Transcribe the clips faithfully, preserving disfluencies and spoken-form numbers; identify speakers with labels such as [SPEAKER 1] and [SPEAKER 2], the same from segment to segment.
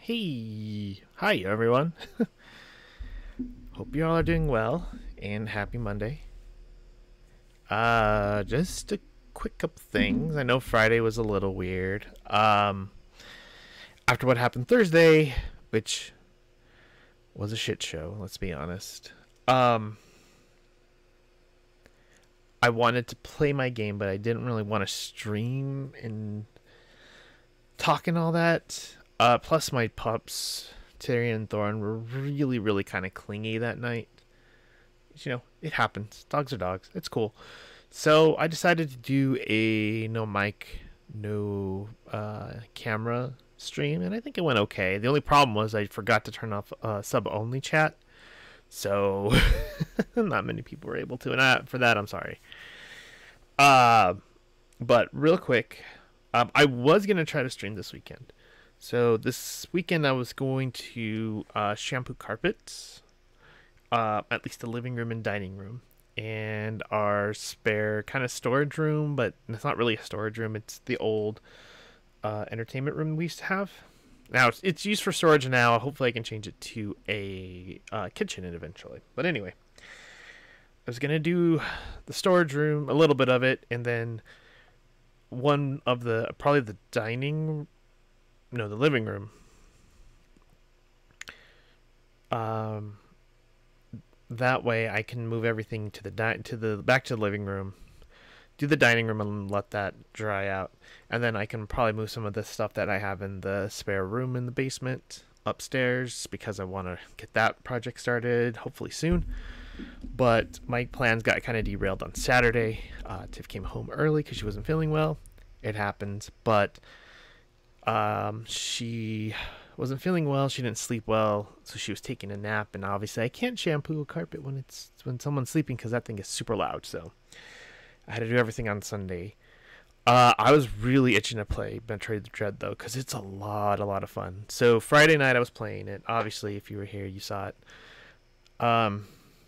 [SPEAKER 1] Hey, hi everyone. Hope you all are doing well and happy Monday. Uh, just a quick couple things. I know Friday was a little weird. Um, after what happened Thursday, which was a shit show, let's be honest. Um, I wanted to play my game, but I didn't really want to stream and talk and all that. Uh, plus my pups, Tyrion and Thorn, were really, really kind of clingy that night. You know, it happens. Dogs are dogs. It's cool. So I decided to do a no mic, no uh, camera stream, and I think it went okay. The only problem was I forgot to turn off uh, sub only chat, so not many people were able to, and I, for that I'm sorry. Uh, but real quick, um, I was gonna try to stream this weekend. So this weekend I was going to uh, shampoo carpets, uh, at least the living room and dining room, and our spare kind of storage room, but it's not really a storage room. It's the old uh, entertainment room we used to have. Now it's, it's used for storage now. Hopefully I can change it to a uh, kitchen eventually. But anyway, I was going to do the storage room, a little bit of it, and then one of the, probably the dining no, the living room. Um, that way I can move everything to the di- to the back to the living room, do the dining room and let that dry out, and then I can probably move some of the stuff that I have in the spare room in the basement upstairs because I want to get that project started hopefully soon. But my plans got kind of derailed on Saturday. Uh, Tiff came home early because she wasn't feeling well. It happens, but Um, she wasn't feeling well. She didn't sleep well, so she was taking a nap. And obviously, I can't shampoo a carpet when it's when someone's sleeping because that thing is super loud. So I had to do everything on Sunday. Uh, I was really itching to play Metroid Dread though, because it's a lot, a lot of fun. So Friday night I was playing it. Obviously, if you were here, you saw it. Um,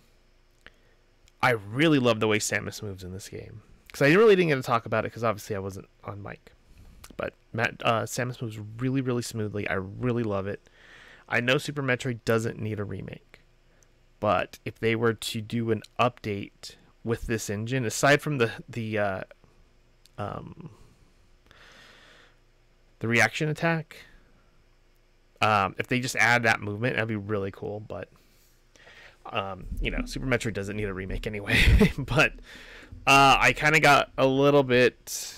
[SPEAKER 1] I really love the way Samus moves in this game because I really didn't get to talk about it because obviously I wasn't on mic. But Matt, uh, Samus moves really, really smoothly. I really love it. I know Super Metroid doesn't need a remake, but if they were to do an update with this engine, aside from the the uh, um, the reaction attack, um, if they just add that movement, that'd be really cool. But um, you know, Super Metroid doesn't need a remake anyway. But uh, I kind of got a little bit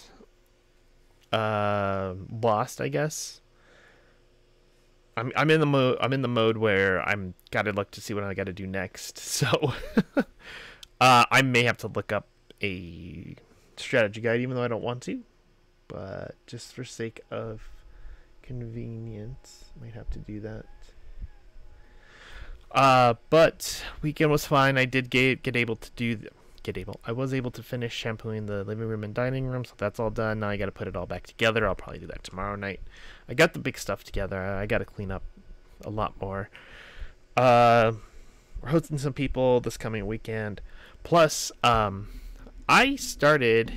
[SPEAKER 1] uh lost, I guess. I'm I'm in the mode I'm in the mode where I'm gotta look to see what I gotta do next. So uh I may have to look up a strategy guide even though I don't want to. But just for sake of convenience, might have to do that. Uh but weekend was fine. I did get get able to do the get able I was able to finish shampooing the living room and dining room, so that's all done. Now I got to put it all back together. I'll probably do that tomorrow night. I got the big stuff together. I got to clean up a lot more. Uh we're hosting some people this coming weekend, plus um I started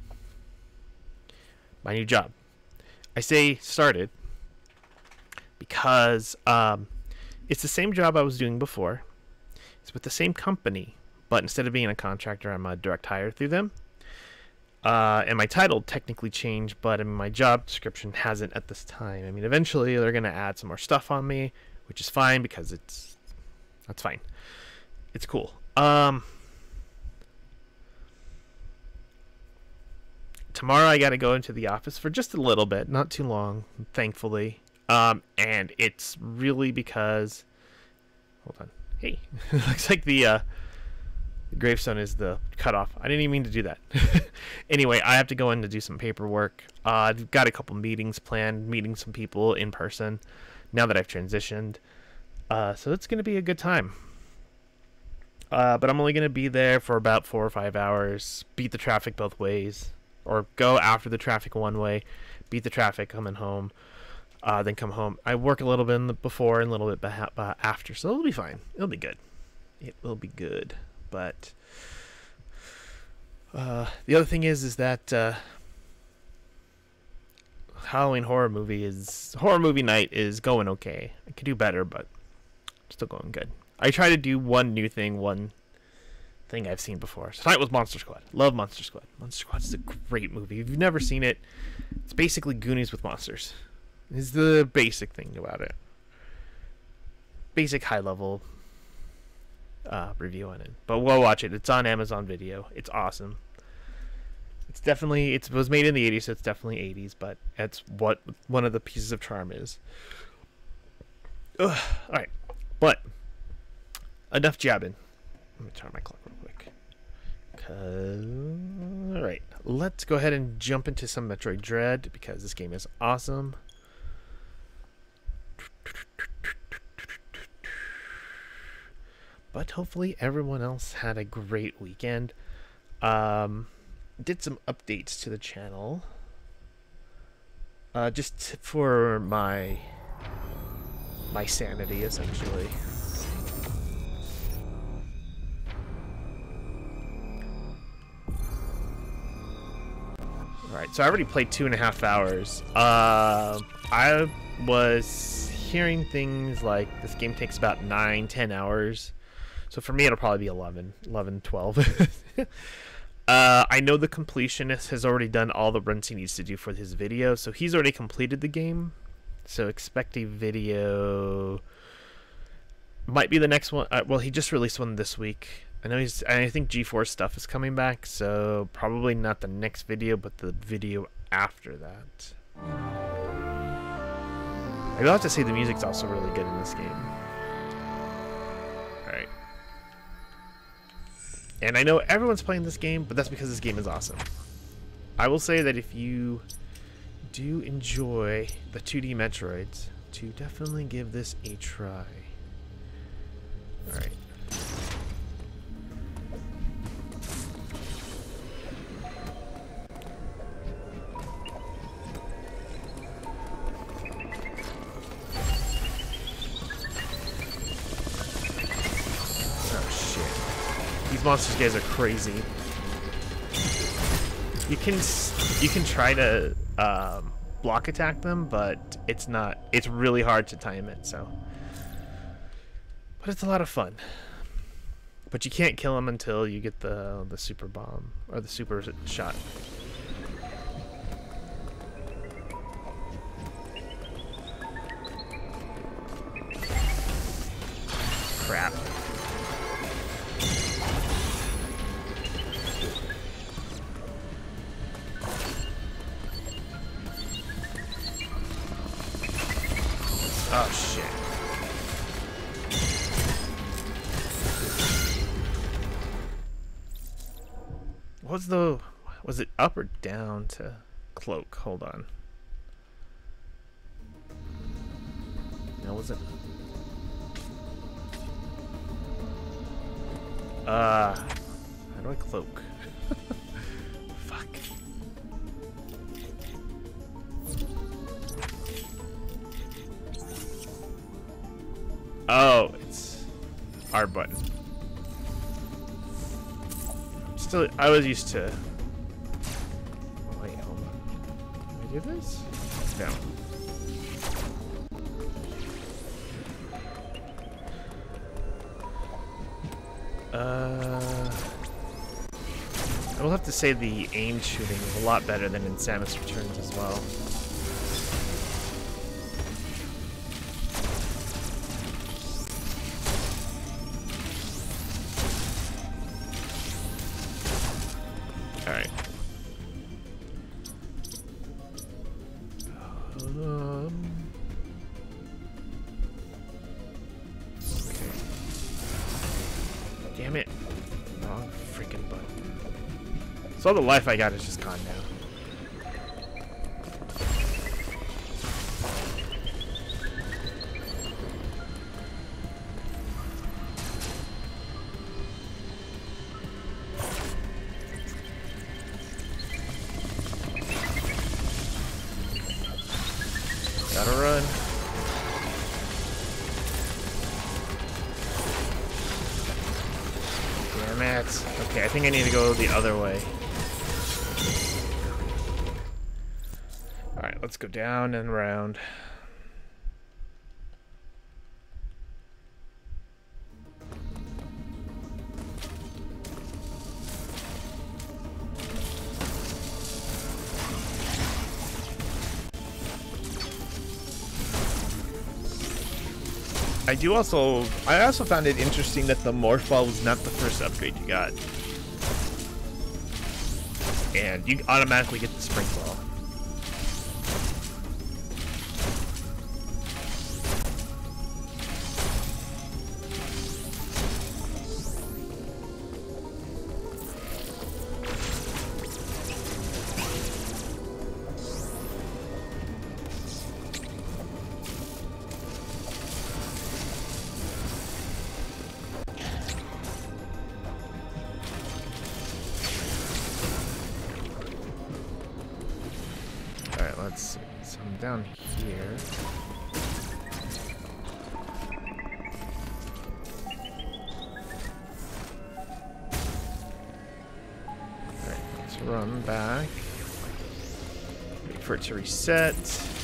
[SPEAKER 1] my new job. I say started because um it's the same job I was doing before. It's with the same company, but instead of being a contractor, I'm a direct hire through them. Uh, and my title technically changed, but I mean, my job description hasn't at this time. I mean, eventually they're going to add some more stuff on me, which is fine because it's that's fine. It's cool. Um, tomorrow I got to go into the office for just a little bit, not too long, thankfully. Um, and it's really because, hold on. Hey, it looks like the uh, the gravestone is the cutoff. I didn't even mean to do that. Anyway, I have to go in to do some paperwork. Uh, I've got a couple meetings planned, meeting some people in person now that I've transitioned. Uh, so it's going to be a good time. Uh, but I'm only going to be there for about four or five hours, beat the traffic both ways, or go after the traffic one way, beat the traffic coming home, uh, then come home. I work a little bit in the before and a little bit beha- after, so it'll be fine. It'll be good. It will be good. But uh, the other thing is, is that uh, Halloween horror movie is horror movie night is going okay. I could do better, but still going good. I try to do one new thing, one thing I've seen before. So tonight was Monster Squad. Love Monster Squad. Monster Squad is a great movie. If you've never seen it, it's basically Goonies with monsters. Is the basic thing about it. Basic high level uh, review on it. But we'll watch it. It's on Amazon Video. It's awesome. It's definitely, it was made in the eighties, so it's definitely eighties, but that's what one of the pieces of charm is. Ugh. All right, but enough jabbing. Let me turn my clock real quick. Cause, all right, let's go ahead and jump into some Metroid Dread because this game is awesome. But hopefully everyone else had a great weekend. Um, did some updates to the channel. Uh, just for my my sanity, essentially. Alright, so I already played two and a half hours. Uh, I was hearing things like this game takes about nine, ten hours. So for me, it'll probably be eleven, eleven, twelve. uh, I know the completionist has already done all the runs he needs to do for his video, so he's already completed the game. So expect a video. Might be the next one. Uh, well, he just released one this week. I know he's. I think G four stuff is coming back, so probably not the next video, but the video after that. I will have to say the music's also really good in this game. Alright. And I know everyone's playing this game, but that's because this game is awesome. I will say that if you do enjoy the two D Metroids, to definitely give this a try. Alright. These monsters guys are crazy. You can you can try to um, block attack them, but it's not. It's really hard to time it. So, but it's a lot of fun. But you can't kill them until you get the the super bomb or the super shot. Crap. Oh shit. What was the was it up or down to cloak? Hold on. No, was it? Uh how do I cloak? Fuck. Oh, it's R button. Still, I was used to. Oh, wait, hold on. Can I do this? No. Uh, I will have to say the aim shooting is a lot better than in Samus Returns as well. Alright. Um, okay. Damn it. Wrong freaking button. So all the life I got is just gone now. Gotta run. Damn it. Okay, I think I need to go the other way. Alright, let's go down and around. I do also, I also found it interesting that the morph ball was not the first upgrade you got. And you automatically get the spring ball. Let's see. So I'm down here. Alright, let's run back. Wait for it to reset.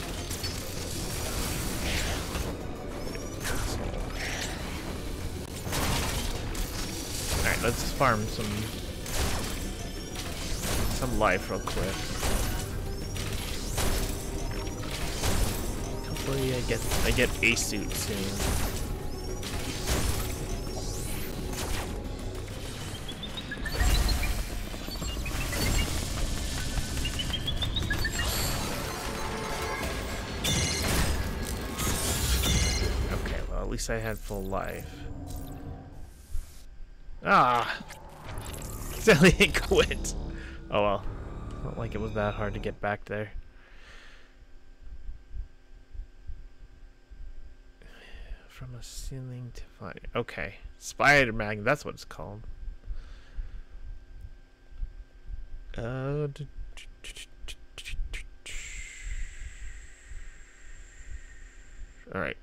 [SPEAKER 1] Alright, let's farm some some life real quick. Hopefully I get I get a suit soon. Okay, well at least I had full life. Ah, Sally quit. Oh well, not like it was that hard to get back there. From a ceiling to find. Okay, spider magnet. That's what it's called. Uh. All right.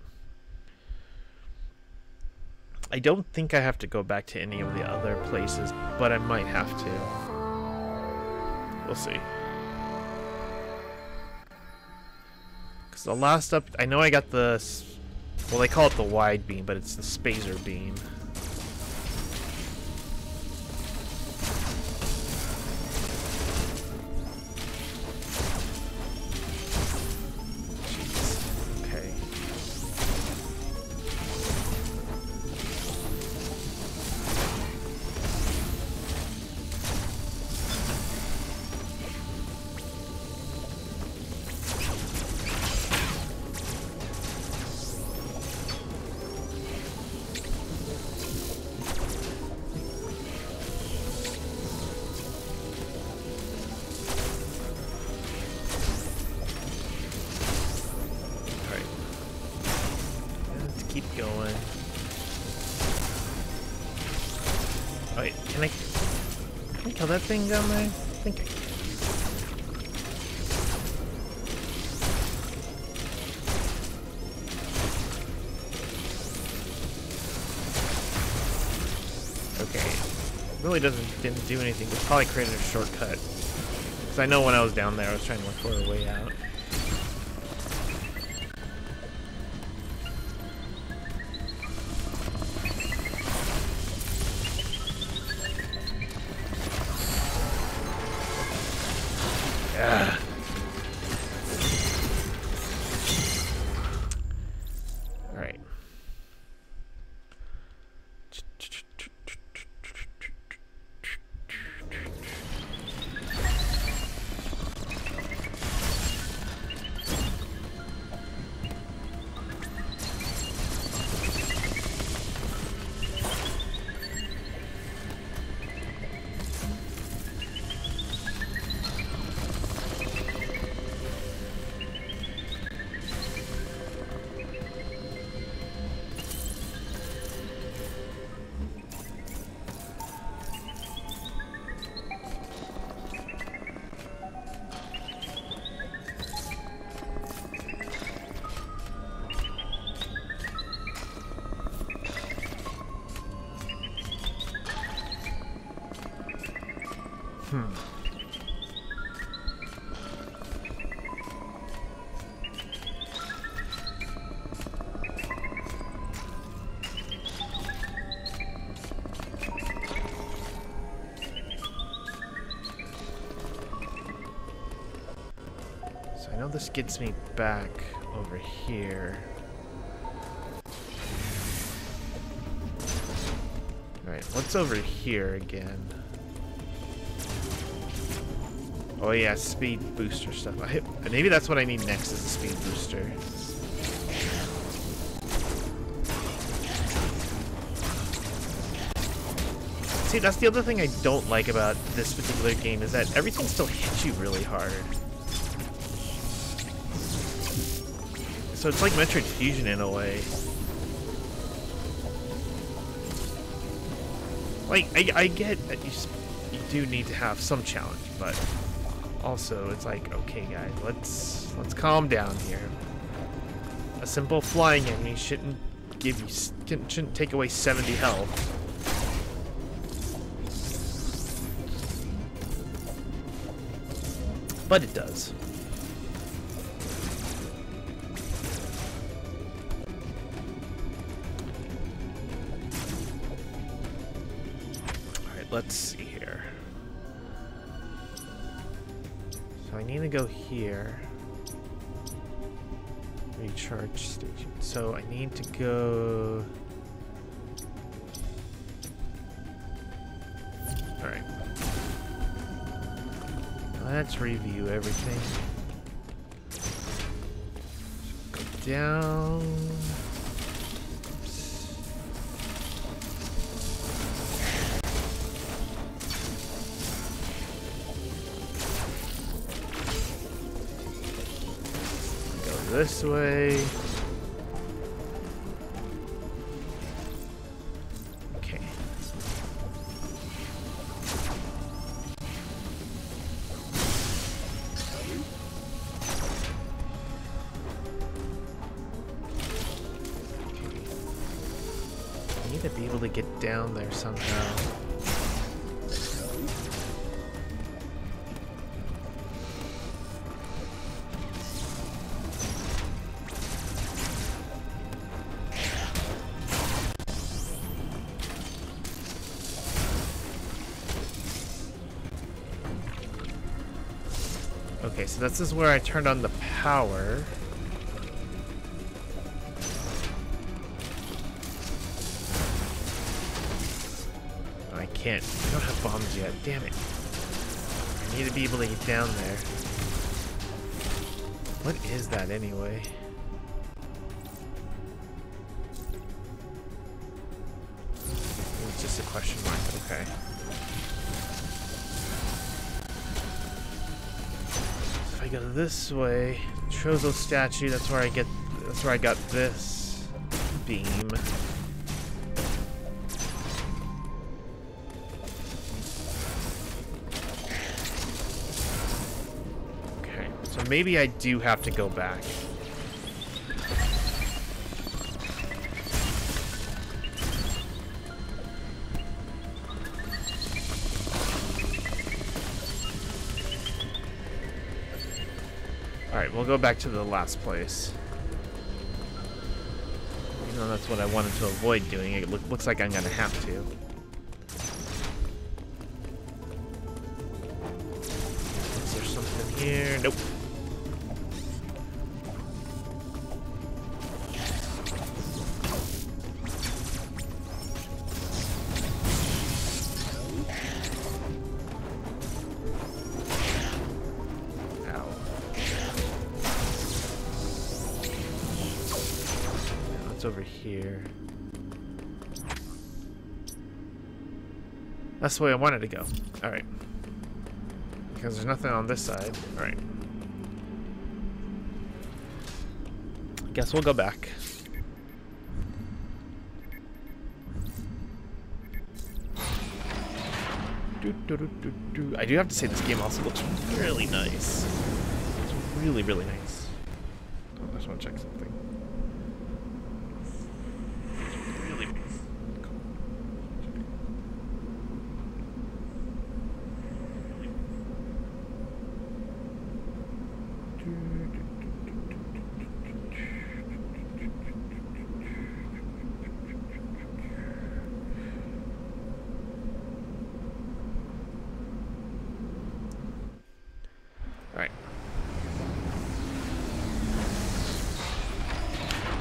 [SPEAKER 1] I don't think I have to go back to any of the other places, but I might have to. We'll see. Because the last up, I know I got the. Well, they call it the wide beam, but it's the spacer beam. Jeez. Okay. Keep going. Oh, wait, can I, can I kill that thing down there? I think I can. Okay. Really doesn't didn't do anything, but probably created a shortcut. Because I know when I was down there I was trying to look for a way out. Ah. All right. Hmm. I know this gets me back over here. Alright, what's over here again? Oh yeah, speed booster stuff. I, maybe that's what I need next is a speed booster. See, that's the other thing I don't like about this particular game is that everything still hits you really hard. So it's like Metroid Fusion in a way. Like, I, I get that you, you do need to have some challenge, but also it's like, okay guys, let's let's calm down here. A simple flying enemy shouldn't give you shouldn't, shouldn't take away seventy health. But it does. Alright, let's see here. So I need to go here. Recharge station. So I need to go... Alright. Let's review everything. Go down. Oops. Go this way. Okay. To be able to get down there somehow. Okay, so this is where I turned on the power. Can't. I don't have bombs yet. Damn it. I need to be able to get down there. What is that anyway? It's just a question mark. Okay. If I go this way, Trozo statue. That's where I get. That's where I got this beam. Maybe I do have to go back. Alright, we'll go back to the last place. Even though that's what I wanted to avoid doing, it look, looks like I'm gonna have to. Is there something here? Nope. Over here. That's the way I wanted to go. Alright. Because there's nothing on this side. Alright. Guess we'll go back. Do, do, do, do, do. I do have to say this game also looks really nice. It's really, really nice. Oh, I just want to check something.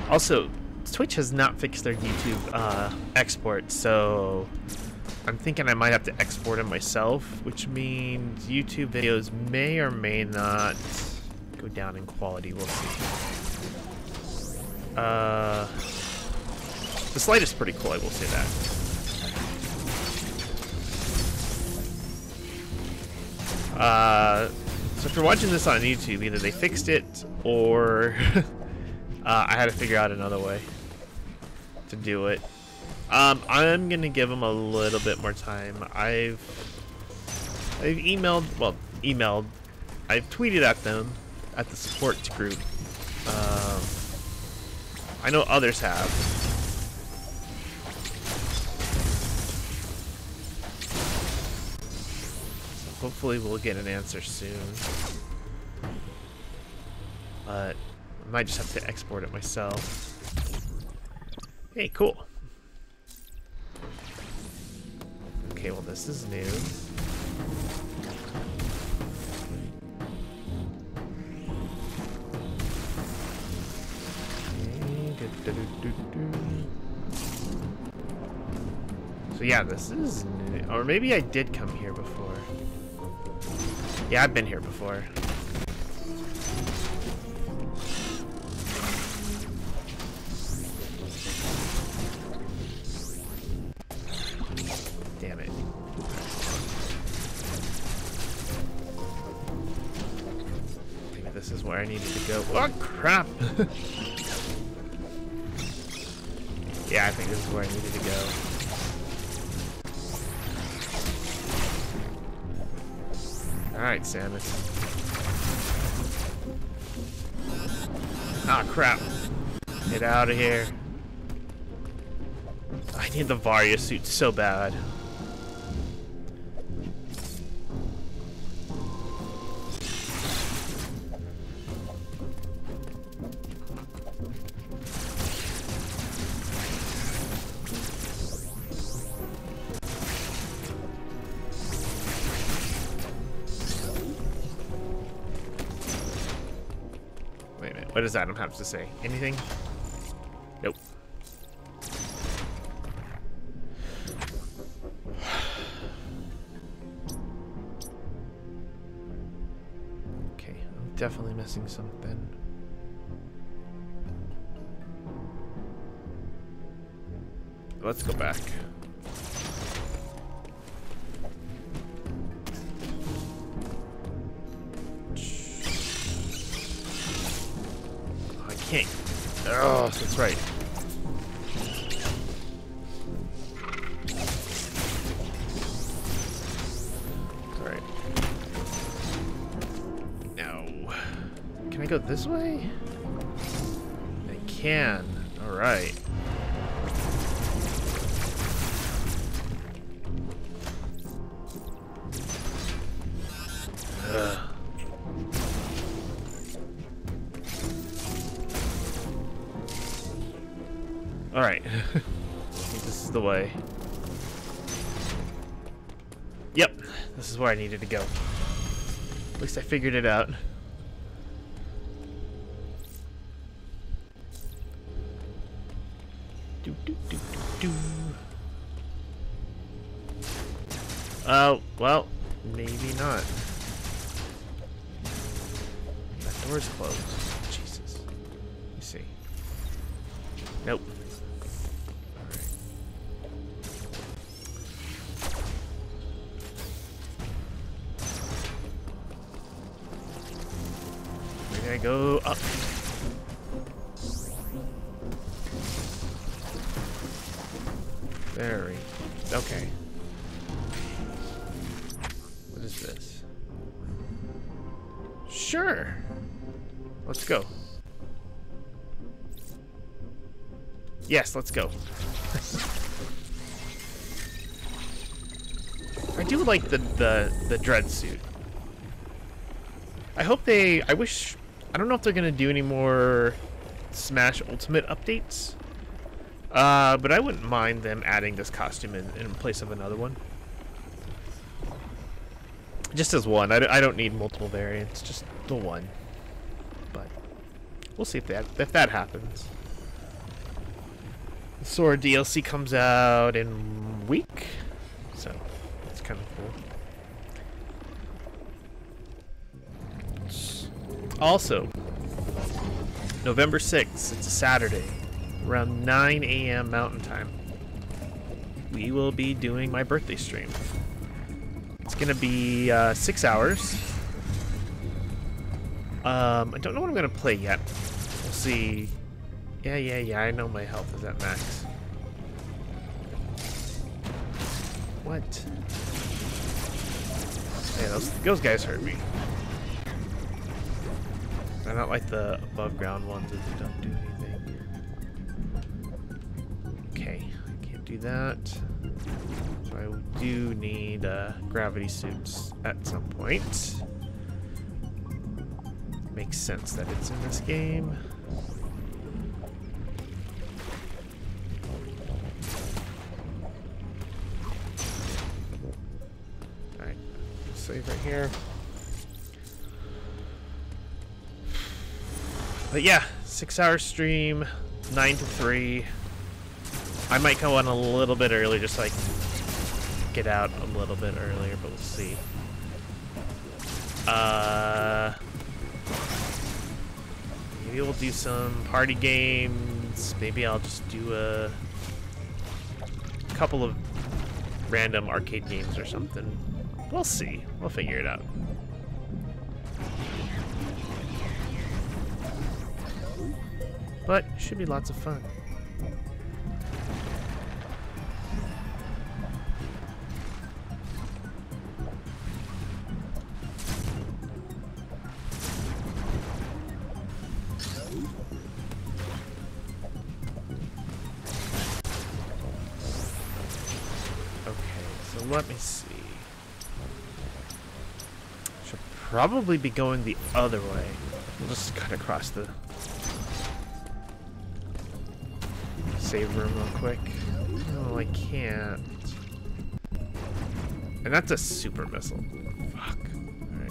[SPEAKER 1] Also, Twitch has not fixed their YouTube uh, export, so I'm thinking I might have to export them myself, which means YouTube videos may or may not go down in quality. We'll see. Uh, the slide is pretty cool, I will say that. Uh, so if you're watching this on YouTube, either they fixed it or uh, I had to figure out another way to do it. Um, I'm gonna give them a little bit more time. I've I've emailed, well, emailed, I've tweeted at them at the support group. Um, I know others have. Hopefully we'll get an answer soon. But I might just have to export it myself. Hey, cool. Okay, well this is new. So yeah, this is new. Or maybe I did come here before. Yeah, I've been here before. Damn it. Maybe this is where I needed to go. Oh, crap! Yeah, I think this is where I needed to go. Alright, Samus. Ah, crap. Get out of here. I need the Varia suit so bad. What does Adam have to say? Anything? Nope. Okay, I'm definitely missing something. Let's go back. Can't. Oh, that's right. Alright. No. Can I go this way? I can. Alright. Ugh. Alright. I think this is the way. Yep. This is where I needed to go. At least I figured it out. Do, do, do, do, do. Oh, well, maybe not. That door's closed. Jesus. Let me see. Nope. I go up. Very. Okay. What is this? Sure. Let's go. Yes, let's go. I do like the the the Dread suit. I hope they. I wish. I don't know if they're gonna do any more Smash Ultimate updates, uh, but I wouldn't mind them adding this costume in, in place of another one. Just as one. I, I don't need multiple variants, just the one. But we'll see if that if that happens. Sora D L C comes out in a week, so it's kind of cool. Also, November sixth, it's a Saturday, around nine A M Mountain Time, we will be doing my birthday stream. It's gonna be uh, six hours. Um, I don't know what I'm gonna play yet. We'll see. Yeah, yeah, yeah, I know my health is at max. What? Hey, those, those guys hurt me. I don't like the above ground ones that don't do anything. Okay, I can't do that. So I do need uh, gravity suits at some point. Makes sense that it's in this game. Alright, save right here. But yeah, six hour stream, nine to three. I might go on a little bit early, just like get out a little bit earlier, but we'll see. Uh, maybe we'll do some party games. Maybe I'll just do a couple of random arcade games or something. We'll see. We'll figure it out. But it should be lots of fun. Okay, so let me see. Should probably be going the other way. We'll just cut across the save room real quick. No, I can't. And that's a super missile. Fuck. Alright.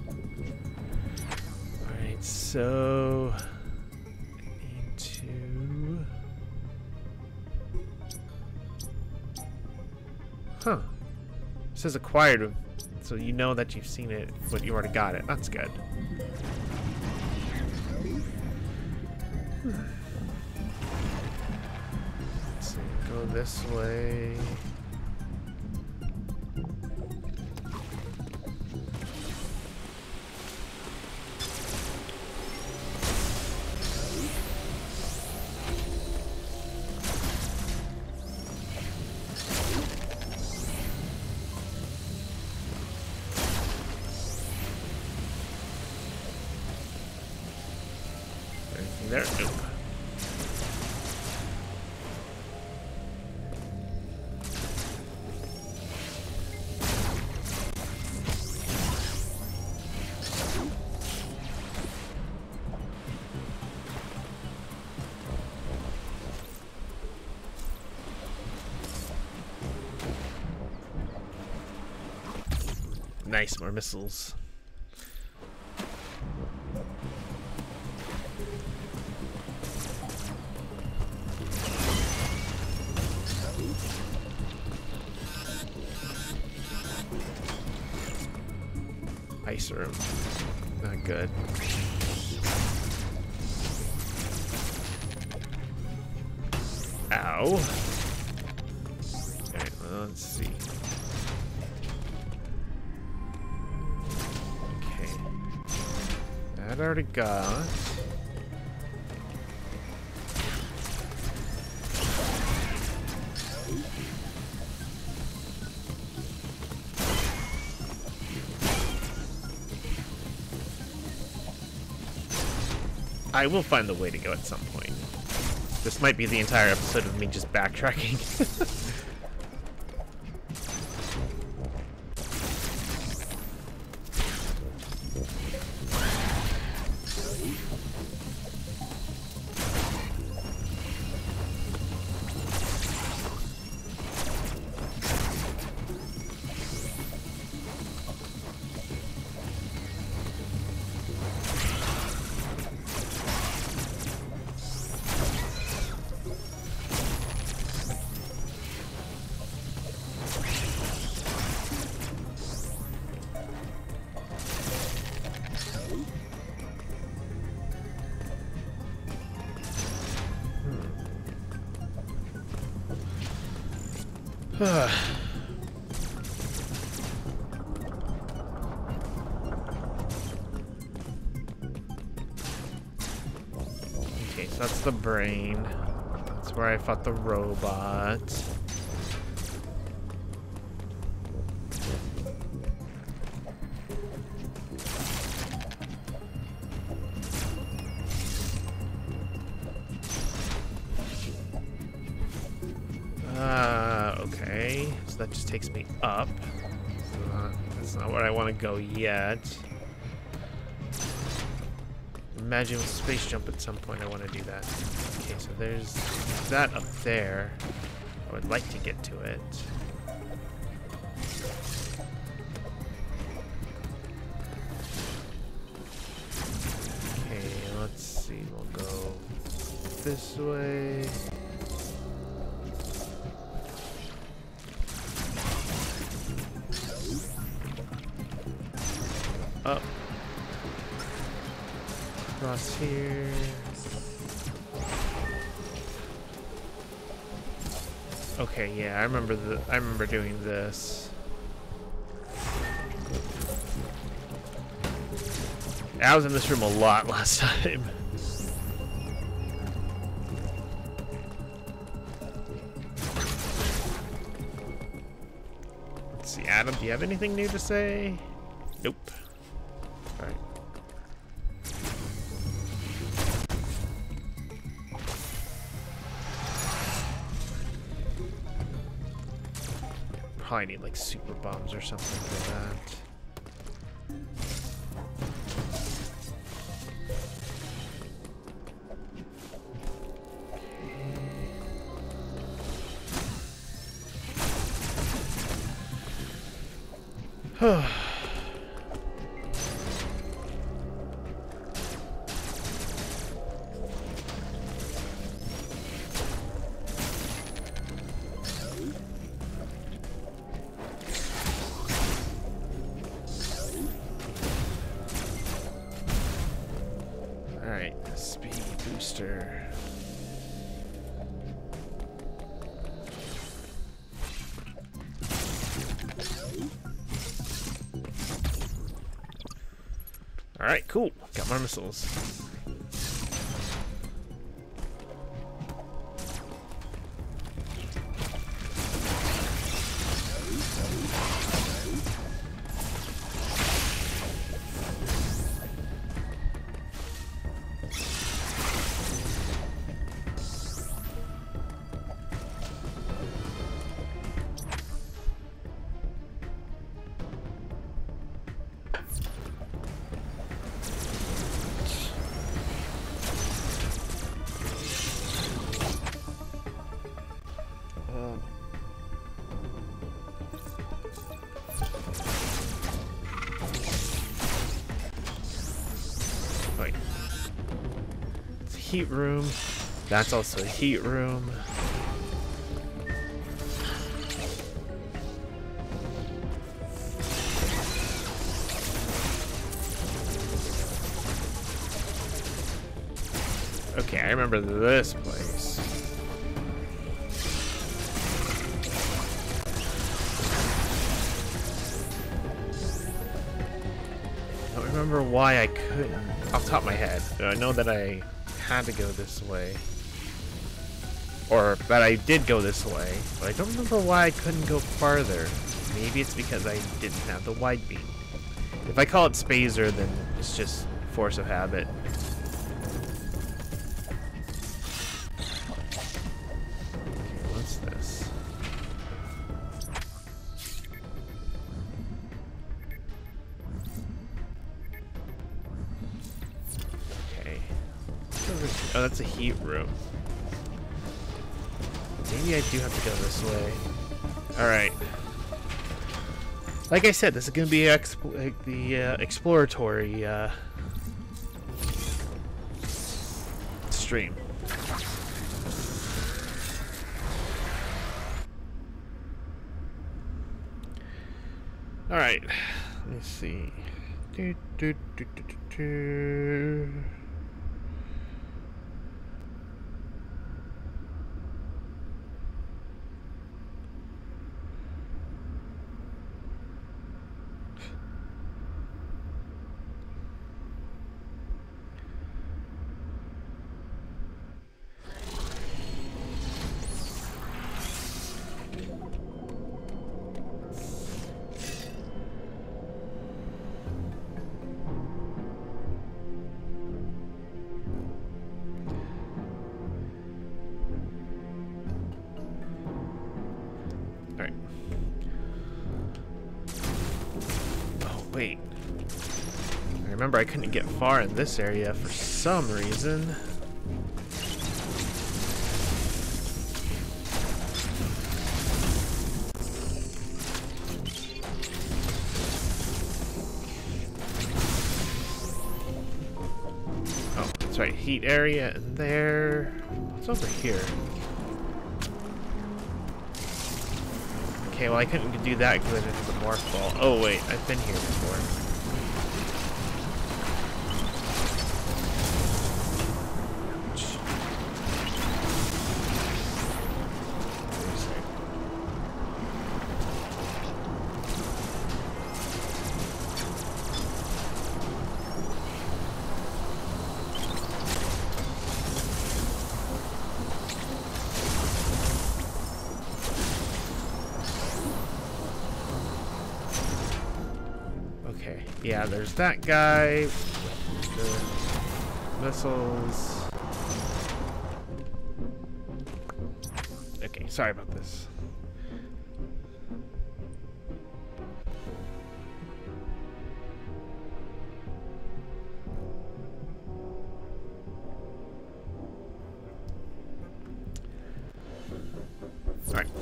[SPEAKER 1] Alright, so I need to. Huh. It says acquired, so you know that you've seen it, but you already got it. That's good. Hmm. Go this way. Anything there? Nope. Nice, more missiles. Ice room. Not good. Ow. Alright, well, let's see. That I already got. I will find the way to go at some point. This might be the entire episode of me just backtracking. Okay, so that's the brain. That's where I fought the robot. Uh, okay. So that just takes me up. Uh, that's not where I want to go yet. Imagine with space jump at some point I want to do that. Okay, so there's that up there. I would like to get to it. Okay, let's see. We'll go this way. Up. Across here. Okay, yeah, I remember the I remember doing this. I was in this room a lot last time. Let's see, Adam, do you have anything new to say? Nope. Alright. Probably need like super bombs or something for that. Alright, speed booster. Alright, cool. Got my missiles. Wait. It's a heat room. That's also a heat room. Okay, I remember this place. I don't remember why I couldn't. Off the top of my head, I know that I had to go this way. Or that I did go this way, but I don't remember why I couldn't go farther. Maybe it's because I didn't have the wide beam. If I call it Spazer, then it's just force of habit. What's this? Okay. Oh, that's a heat room. Maybe I do have to go this way. Alright. Like I said, this is going to be exp the uh, exploratory uh, stream. Alright. Let me see. Do, do, do, do, do, do. Wait. I remember I couldn't get far in this area for some reason. Oh, that's right. Heat area in there. What's over here? Okay, well I couldn't do that because I didn't have the morph ball. Oh wait, I've been here before. Yeah, there's that guy with the missiles. Okay, sorry about this. All right.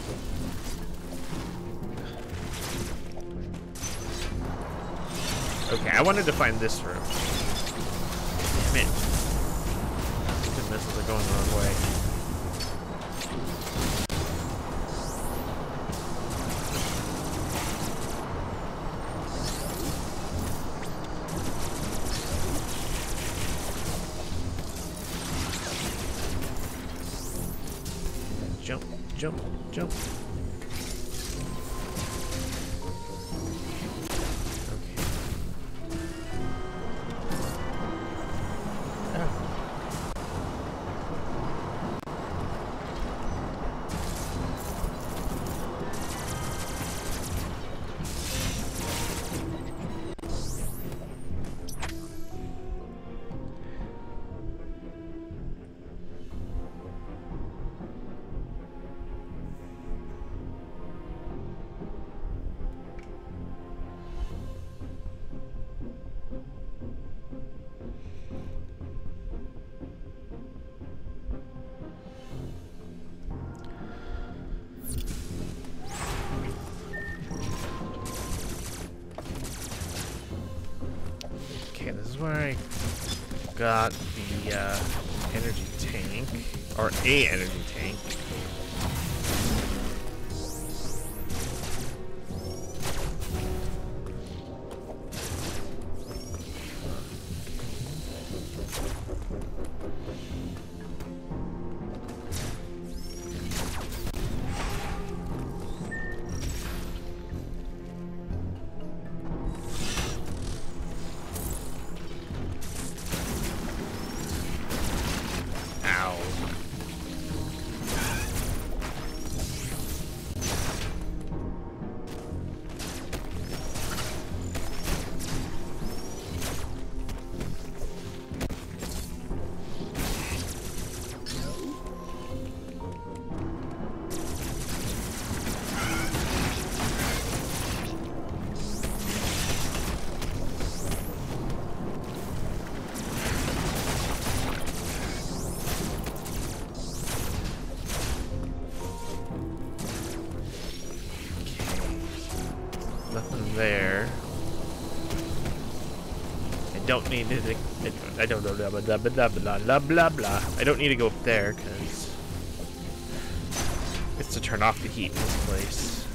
[SPEAKER 1] Okay, I wanted to find this room. Damn it. The missiles are going the wrong way. Jump, jump, jump. Okay, this is where I got the uh, energy tank, or a energy tank. There. I don't need to. I don't know. Blah blah blah blah blah blah blah blah. I don't need to go up there because it's to turn off the heat in this place.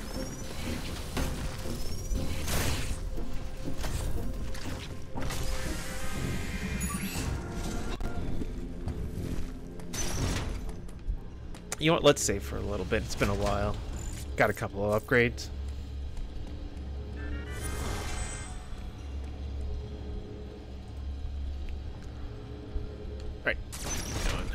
[SPEAKER 1] You know what? Let's save for a little bit. It's been a while. Got a couple of upgrades. Right. Keep going.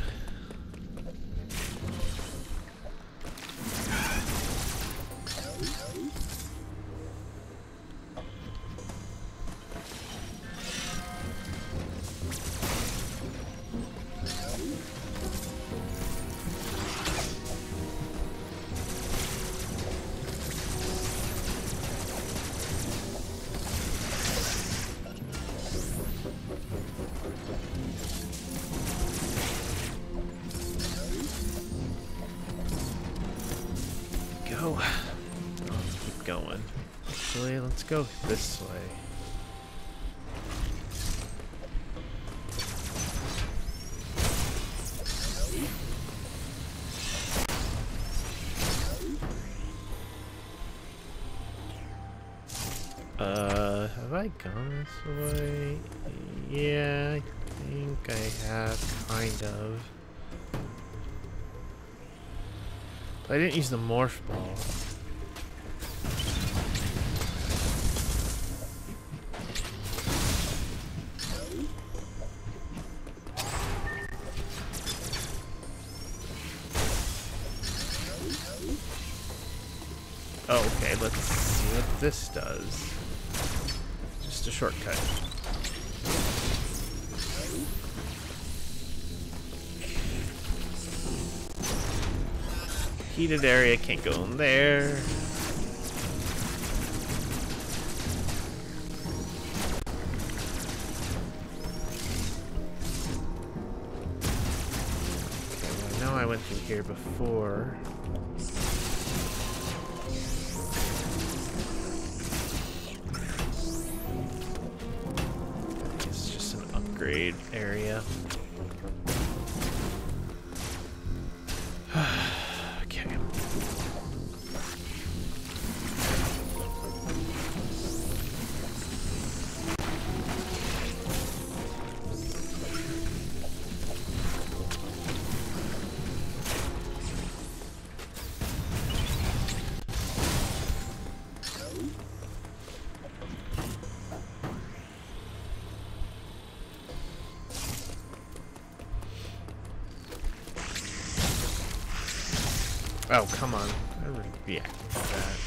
[SPEAKER 1] Actually, let's go this way. Uh, have I gone this way? Yeah, I think I have, kind of. But I didn't use the morph ball. Oh, okay, let's see what this does. Just a shortcut. Heated area, can't go in there. Okay, well, I know I went through here before. It's just an upgrade area. Oh, come on. I would react to that.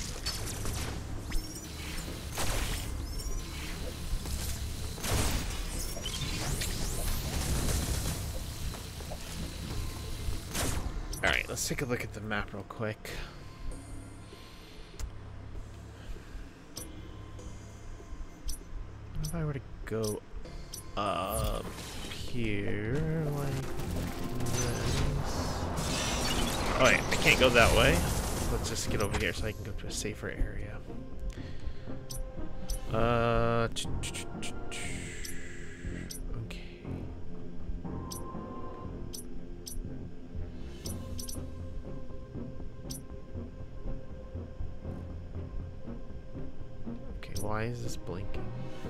[SPEAKER 1] Alright, let's take a look at the map real quick. If I were to go up here, like this. Oh wait, I can't go that way. Let's just get over here so I can go to a safer area. Uh, okay. Okay, why is this blinking?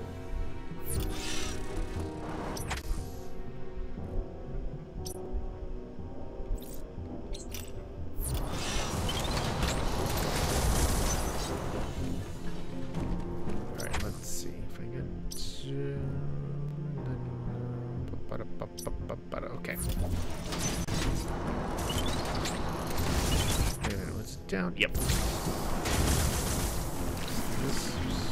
[SPEAKER 1] Okay. And what's down? Yep. This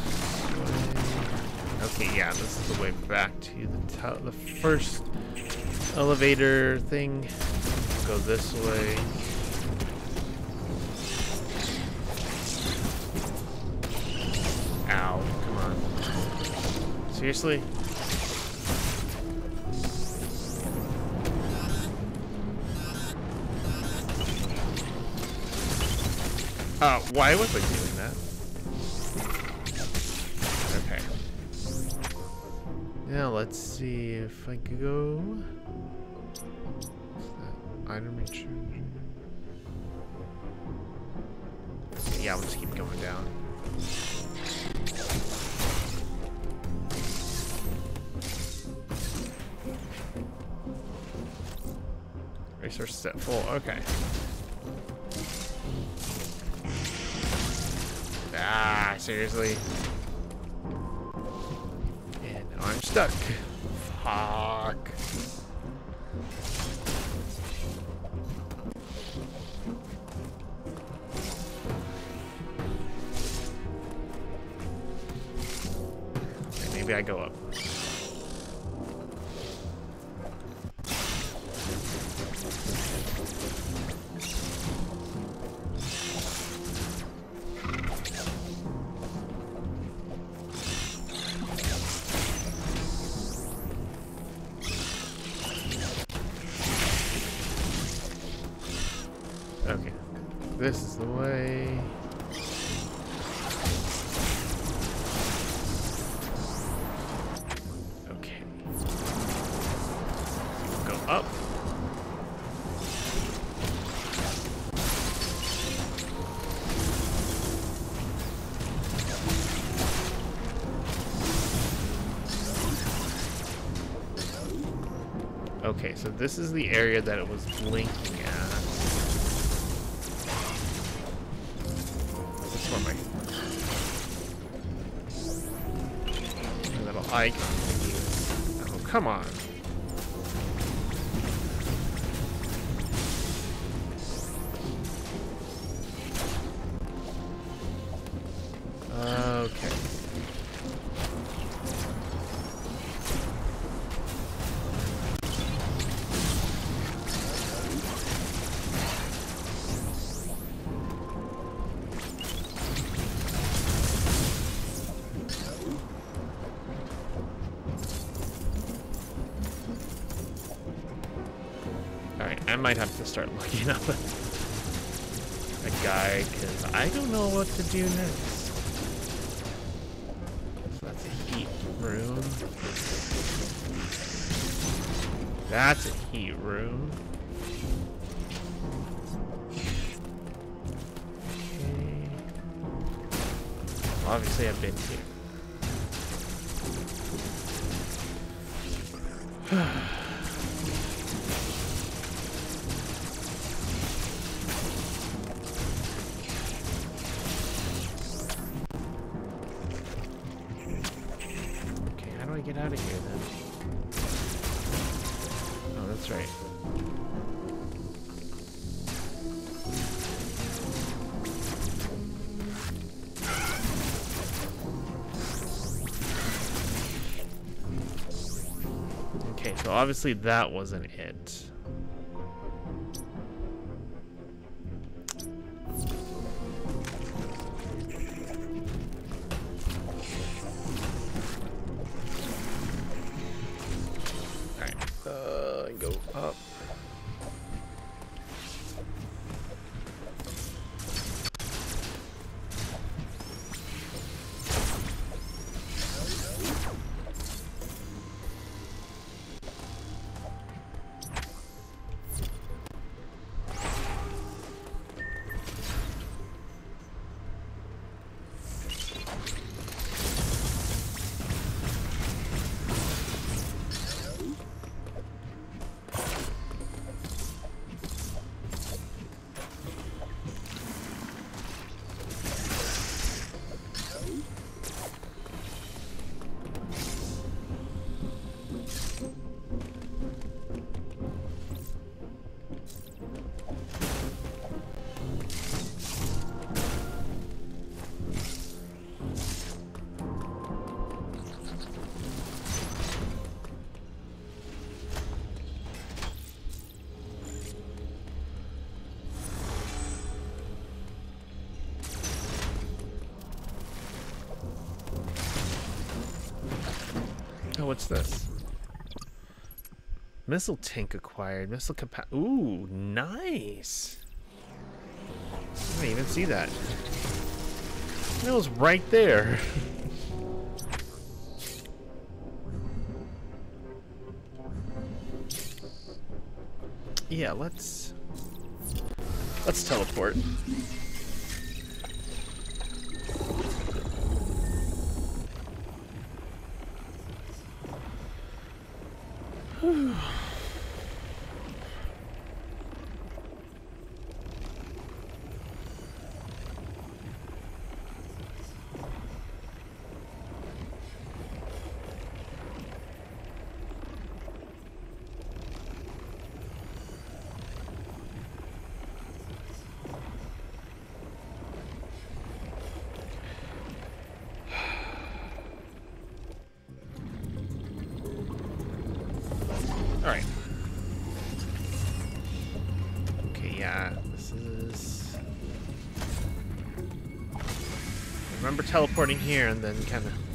[SPEAKER 1] way. Okay, yeah, this is the way back to the top, the first elevator thing. Go this way. Ow, come on. Seriously? Uh, why was I doing that? Okay. Now let's see if I could go. What's that? Item recharge. Okay, yeah, we'll just keep going down. Resource set full. Okay. Ah, seriously? And now I'm stuck. Fuck. Okay, maybe I go up. Okay, this is the way. Okay, so this is the area that it was blinking at. That's where my little icon thingy is. Oh, come on. Okay. Alright, I might have to start looking up a, a guy, because I don't know what to do next. So that's a heat room. That's a heat room. Okay. Obviously I've been here. Get out of here then. Oh, that's right. Okay, so obviously that wasn't it. Oh, what's this? Missile tank acquired. Missile capa- Ooh, nice. I didn't even see that. It was right there. Yeah, let's... Let's teleport. Alright. Okay, yeah, this is... I remember teleporting here and then kind of...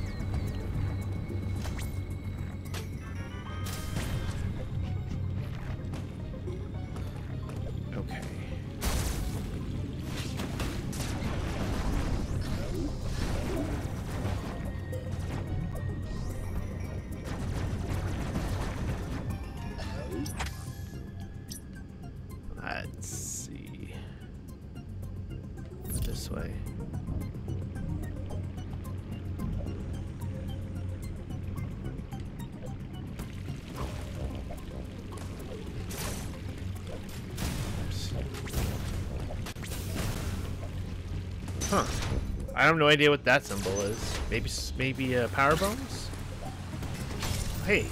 [SPEAKER 1] Okay. Let's see. Go this way. I have no idea what that symbol is. Maybe, maybe uh, power bones? Hey.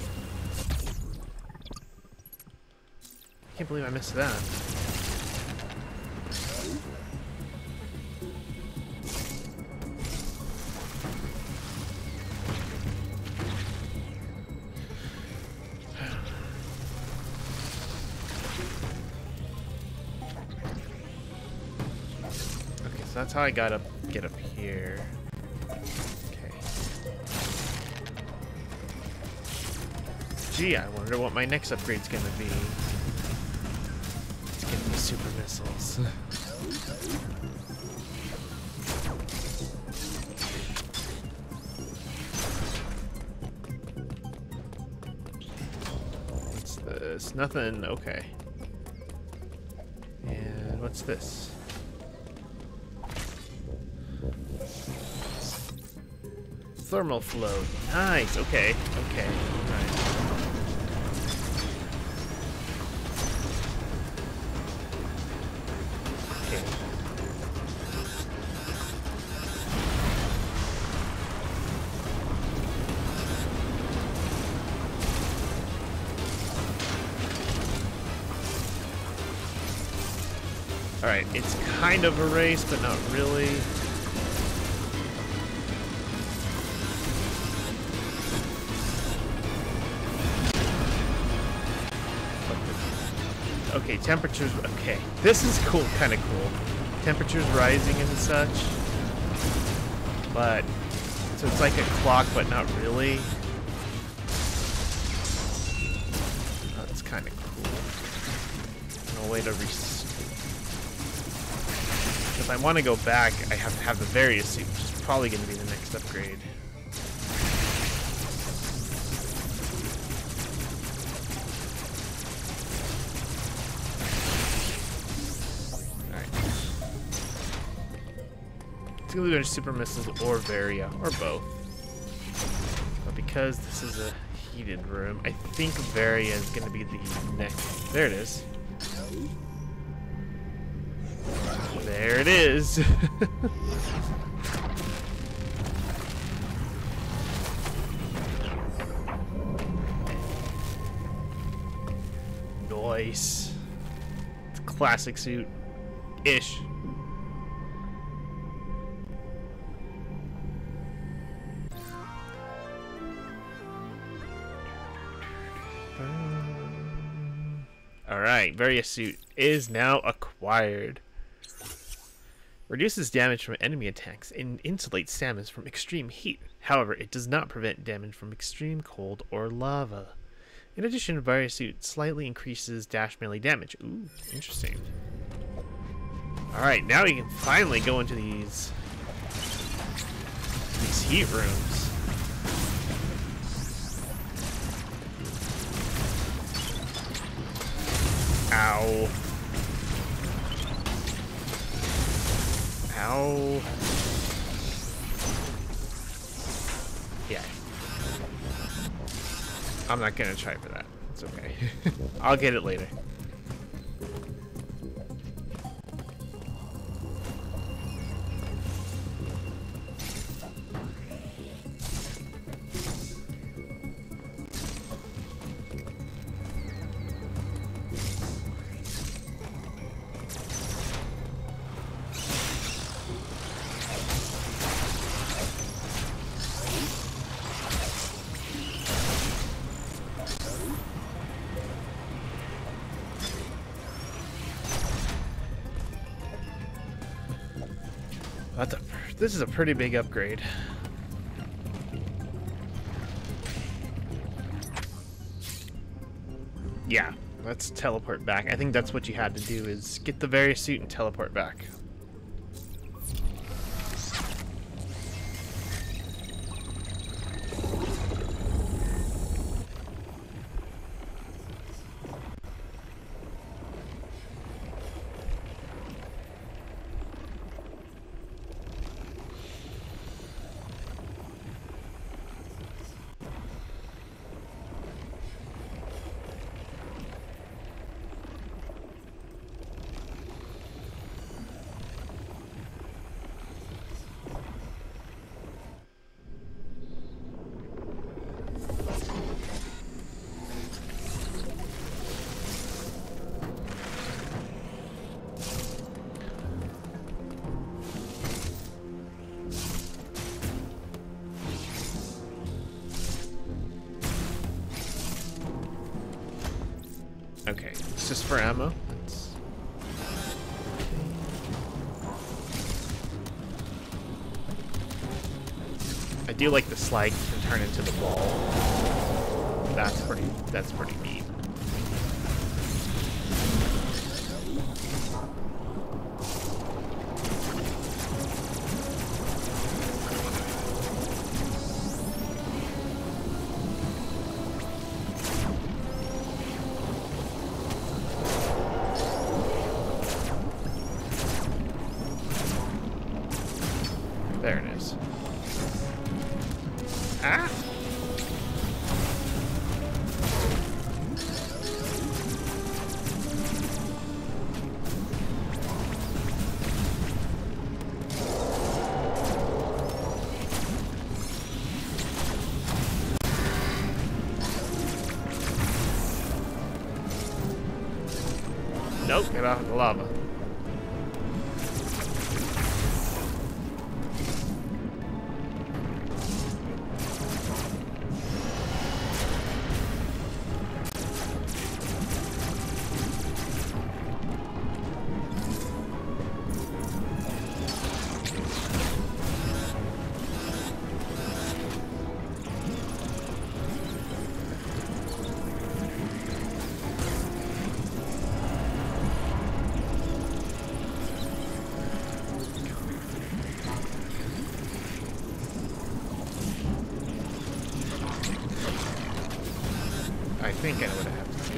[SPEAKER 1] I can't believe I missed that. Okay, so that's how I got up, get up here. Okay. Gee, I wonder what my next upgrade's gonna be. Let's get the super missiles. What's this? Nothing. Okay. And what's this? Thermal flow. Nice. Okay. Okay. Alright. Okay. Alright, it's kind of a race, but not really. Okay, temperatures, okay. This is cool, kind of cool. Temperatures rising and such. But, so it's like a clock, but not really. Oh, that's kind of cool. No way to restore. If I want to go back, I have to have the various suit, which is probably going to be the next upgrade. It's either super missiles or Varia, or both. But because this is a heated room, I think Varia is going to be the next. There it is. There it is. Nice. It's a classic suit. Ish. Alright, Varia suit is now acquired. Reduces damage from enemy attacks and insulates Samus from extreme heat. However, it does not prevent damage from extreme cold or lava. In addition, Varia suit slightly increases dash melee damage. Ooh, interesting. Alright, now we can finally go into these these heat rooms. Ow. Ow. Yeah. I'm not gonna try for that. It's okay. I'll get it later. That's a, this is a pretty big upgrade. Yeah, let's teleport back. I think that's what you had to do, is get the Varia suit and teleport back. just for ammo. That's... I do like the slide can turn into the ball. That's pretty. That's pretty neat. There it is. Ah! Nope, get out of the lava. I think I know what I have to do.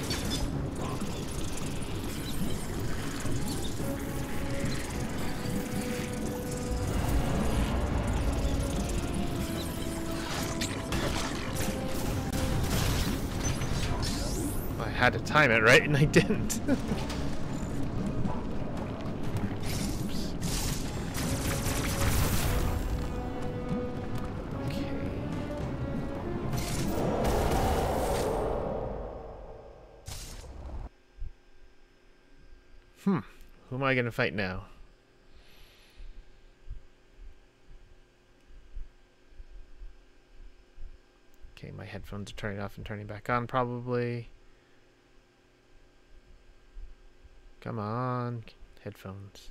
[SPEAKER 1] I had to time it right, and I didn't. Hmm. Who am I going to fight now? Okay, my headphones are turning off and turning back on, probably. Come on, headphones.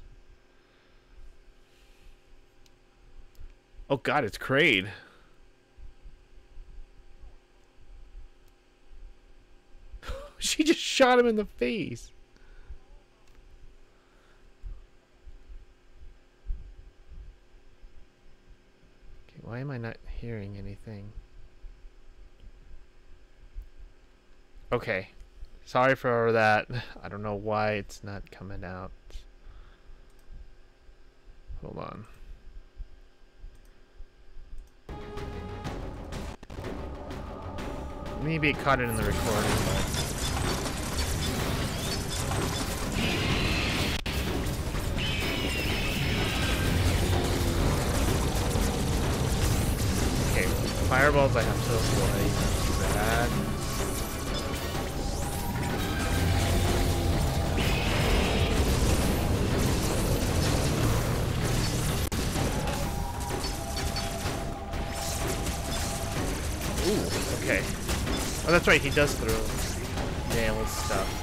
[SPEAKER 1] Oh god, it's Kraid. She just shot him in the face. Why am I not hearing anything? Okay. Sorry for that. I don't know why it's not coming out. Hold on. Maybe it caught it in the recording, but... Fireballs I have to avoid. Too bad. Ooh, okay. Oh, that's right, he does throw nail stuff.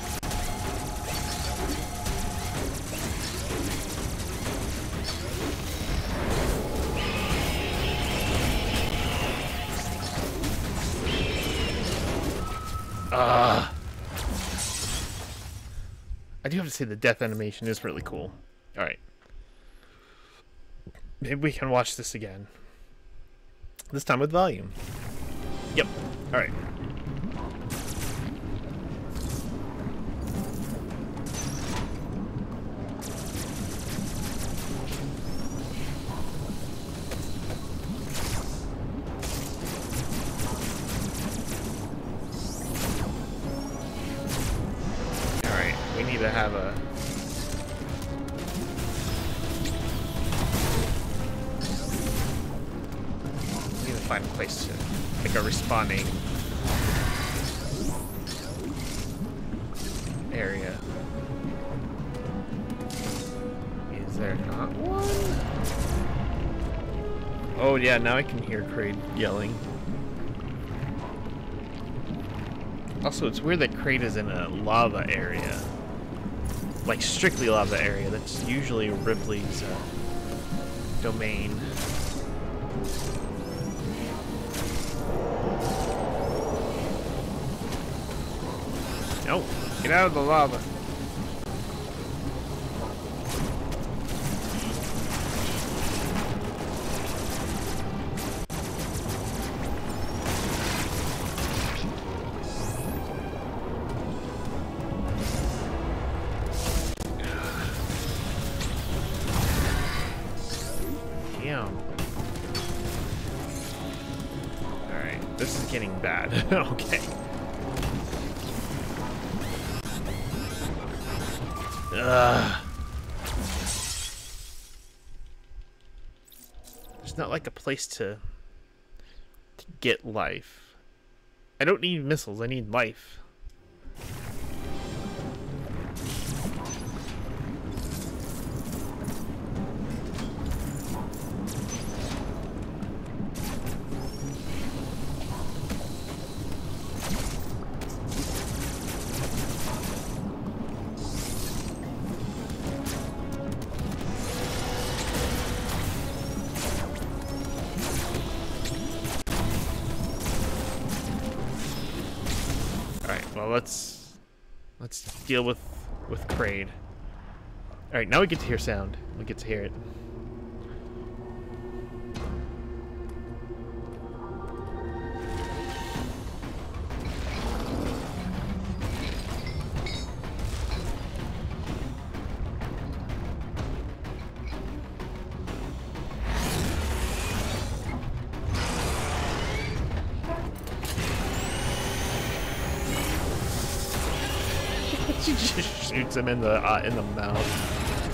[SPEAKER 1] Ah. I do have to say the death animation is really cool. Alright. Maybe we can watch this again. This time with volume. Yep. Alright. To have a we need to find a place to like a respawning area. Is there not one? Oh yeah, now I can hear Kraid yelling. Also, it's weird that Kraid is in a lava area. like strictly lava area. That's usually Ripley's uh, domain. No, get out of the lava. Alright, this is getting bad. Okay. Ugh. There's not like a place to, to get life. I don't need missiles, I need life. Well, let's let's deal with with Kraid. All right, now we get to hear sound. We get to hear it. She just shoots him in the uh, in the mouth.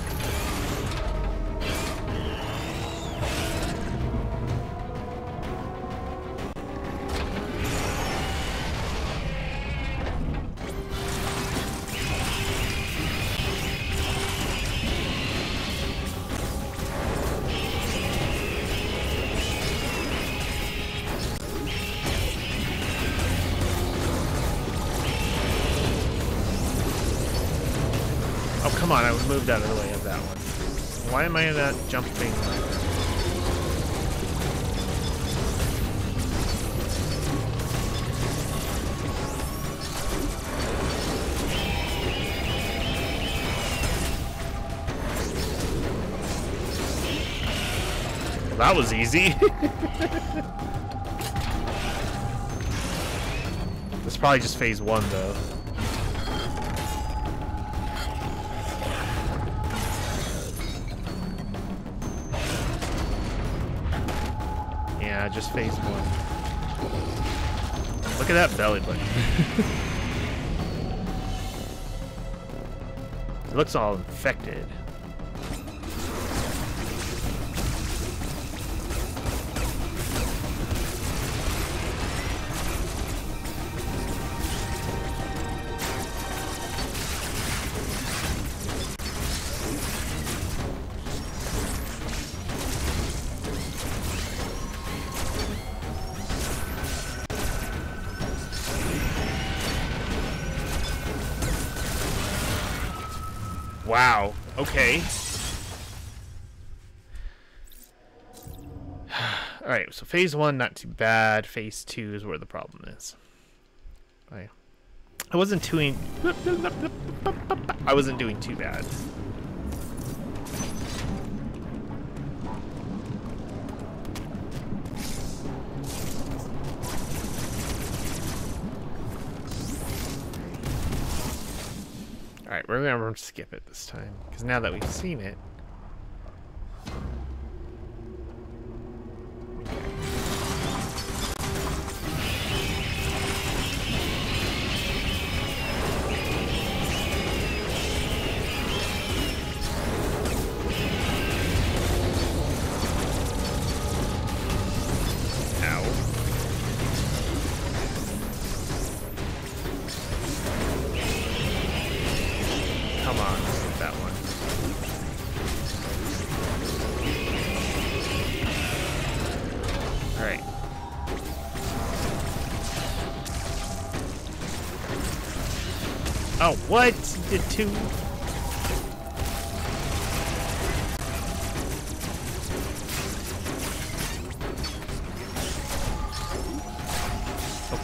[SPEAKER 1] Oh, come on, I was moved out of the way of that one. Why am I in that jumping? Well, that was easy. This is probably just phase one, though. Yeah, just phase one. Look at that belly button. It looks all infected. Wow, okay. Alright, so phase one, not too bad. Phase two is where the problem is. I, I wasn't doing... I wasn't doing too bad. Alright, we're gonna skip it this time, because now that we've seen it... Come on, that one. Alright. Oh, what? You did two?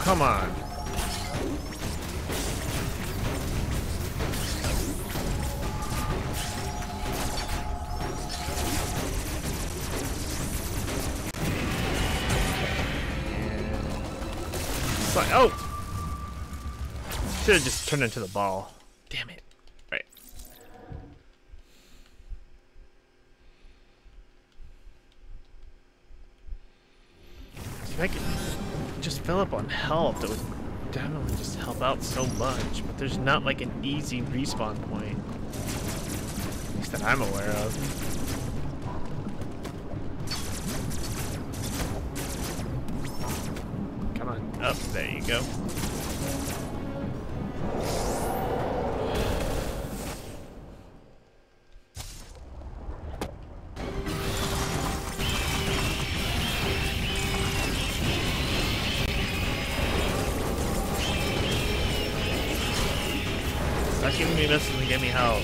[SPEAKER 1] come on. It's like, oh! Should have just turned into the ball. Damn it. Right. If I could just fill up on health, it would definitely just help out so much. But there's not like an easy respawn point. At least that I'm aware of. Come on, up, there you go. Stop giving me missiles and give me health.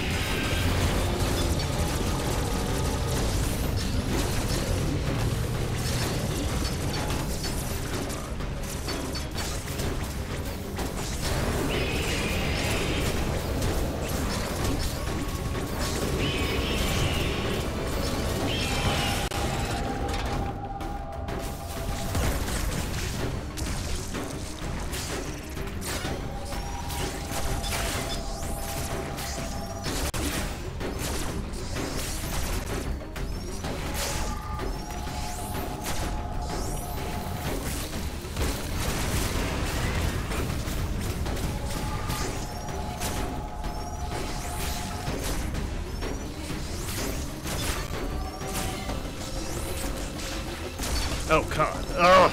[SPEAKER 1] Oh god. Ugh.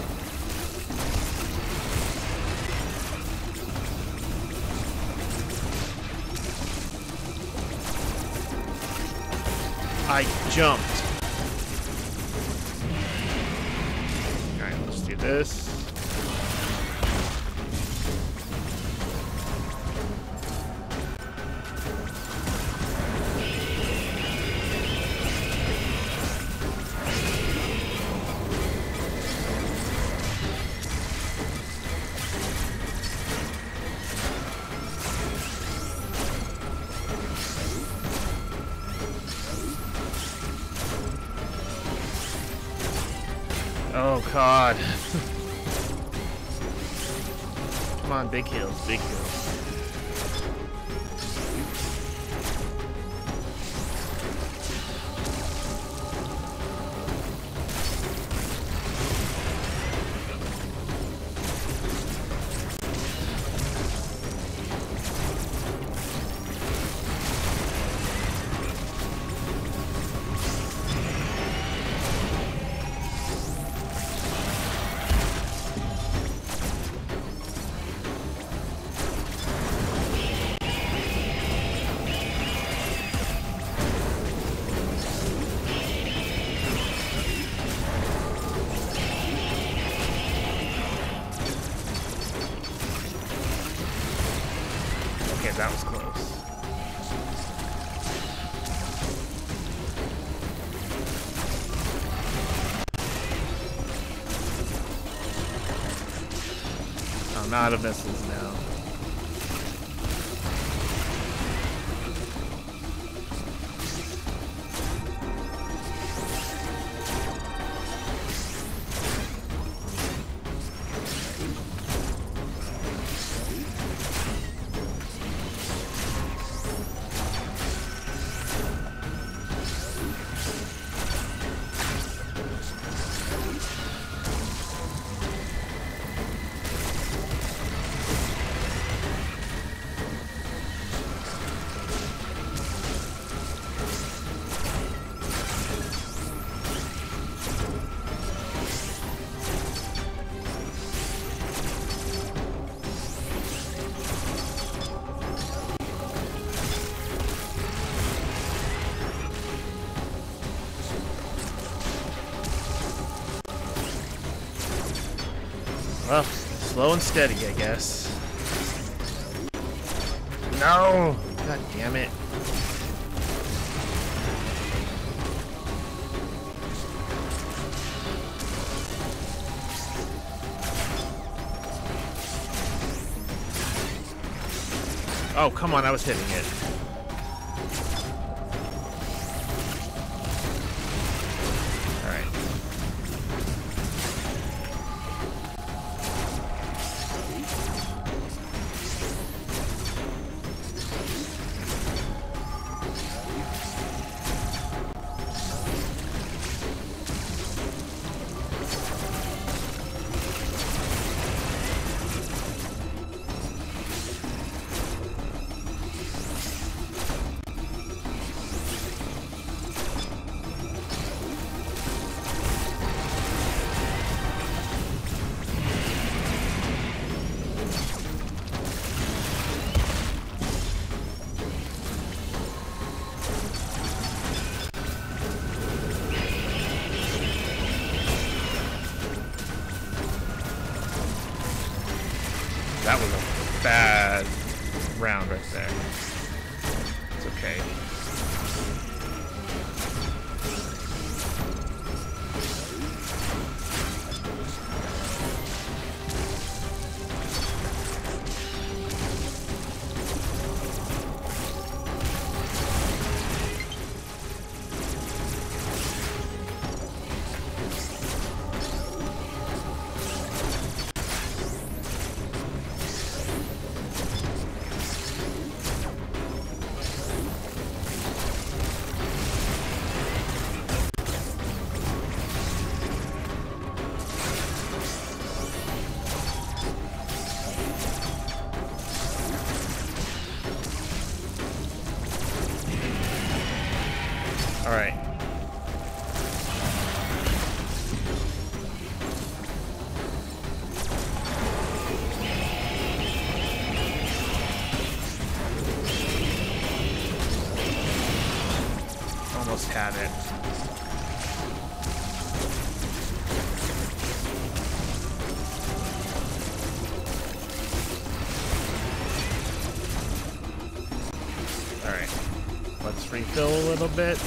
[SPEAKER 1] I jumped. Alright, let's do this. Oh god. Come on, big heals, big heals. Okay, that was close. I'm out of missiles now. Well, slow and steady, I guess. No! God damn it. Oh, come on, I was hitting it. Alright. That was a bad round right there. It's okay. All right. Almost had it. All right. Let's refill a little bit.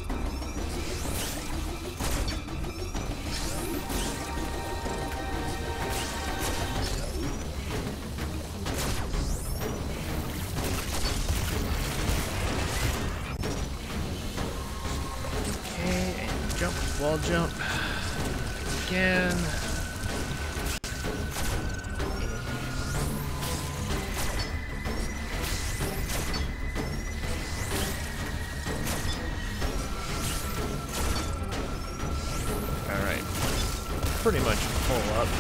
[SPEAKER 1] Jump, wall jump, again. All right, pretty much full up.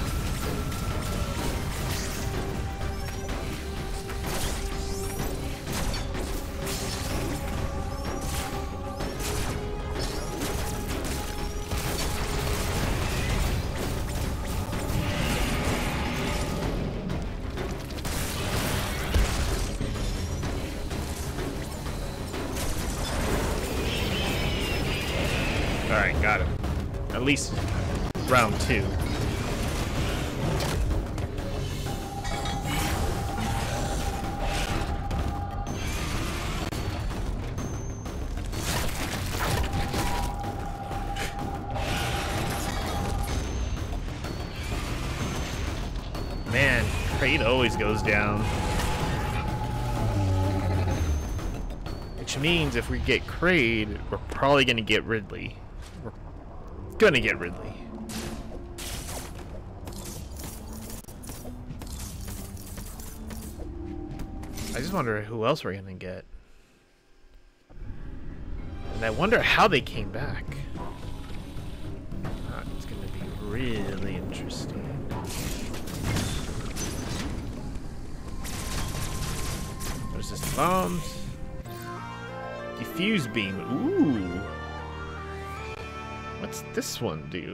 [SPEAKER 1] Alright, got him. At least round two. Man, Kraid always goes down. Which means if we get Kraid, we're probably gonna get Ridley. We're gonna get Ridley. I just wonder who else we're gonna get. And I wonder how they came back. Ah, it's gonna be really interesting. There's this bombs. Diffuse beam. Ooh. What's this one do?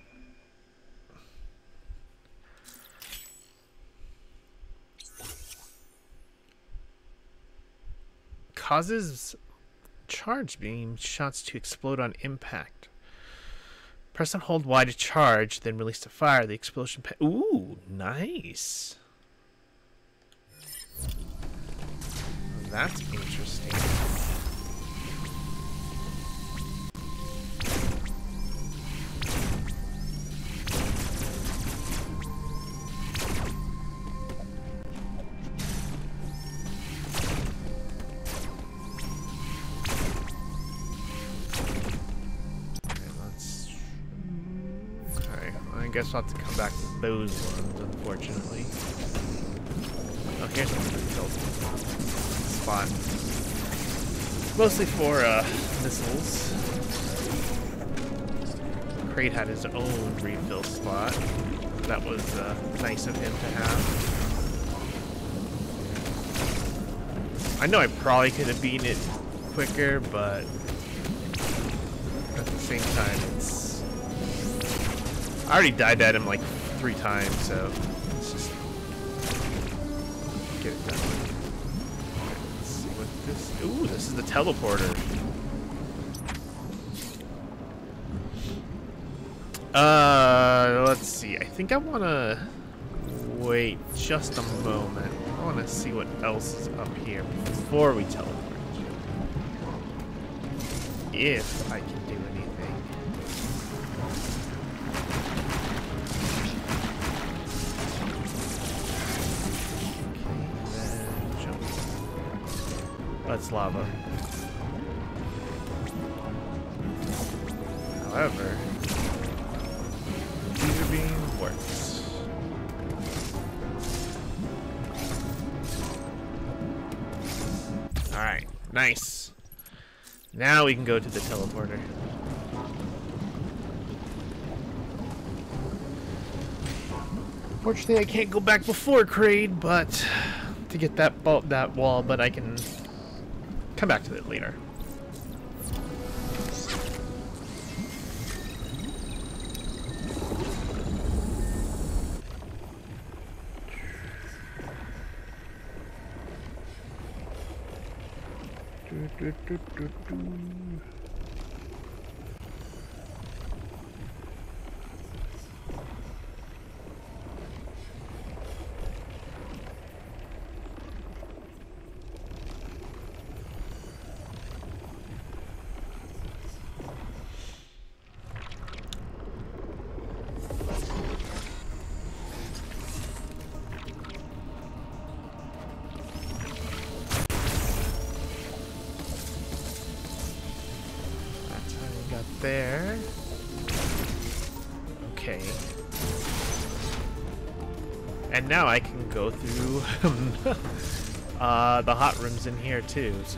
[SPEAKER 1] Causes charge beam shots to explode on impact. Press and hold Y to charge, then release to fire. The explosion. Pa Ooh, nice. That's interesting. guess I'll have to come back to those ones, unfortunately. Oh, here's a spot. Mostly for uh, missiles. Kraid had his own refill spot. That was uh, nice of him to have. I know I probably could have beaten it quicker, but at the same time, it's... I already died at him like three times, so let's just get it done. Let's see what this... Ooh, this is the teleporter. Uh, let's see. I think I want to wait just a moment. I want to see what else is up here before we teleport. If I can do anything. Okay, then jump. That's lava. However, laser beam works. Alright, nice. Now we can go to the teleporter. Fortunately, I can't go back before Kraid, but to get that ball, that wall, but I can come back to it later. Do, do, do, do, do. There. Okay. And now I can go through uh, the hot rooms in here too, so.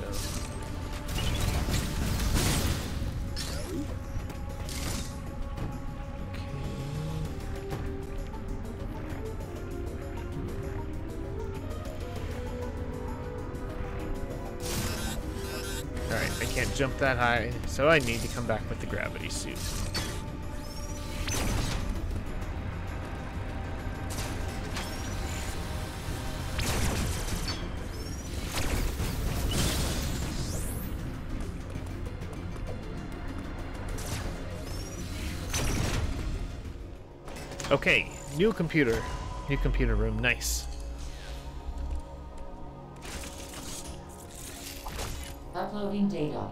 [SPEAKER 1] Alright, I can't jump that high, so I need to come back with the gravity suit. Okay, new computer. New computer room, nice.
[SPEAKER 2] Uploading data.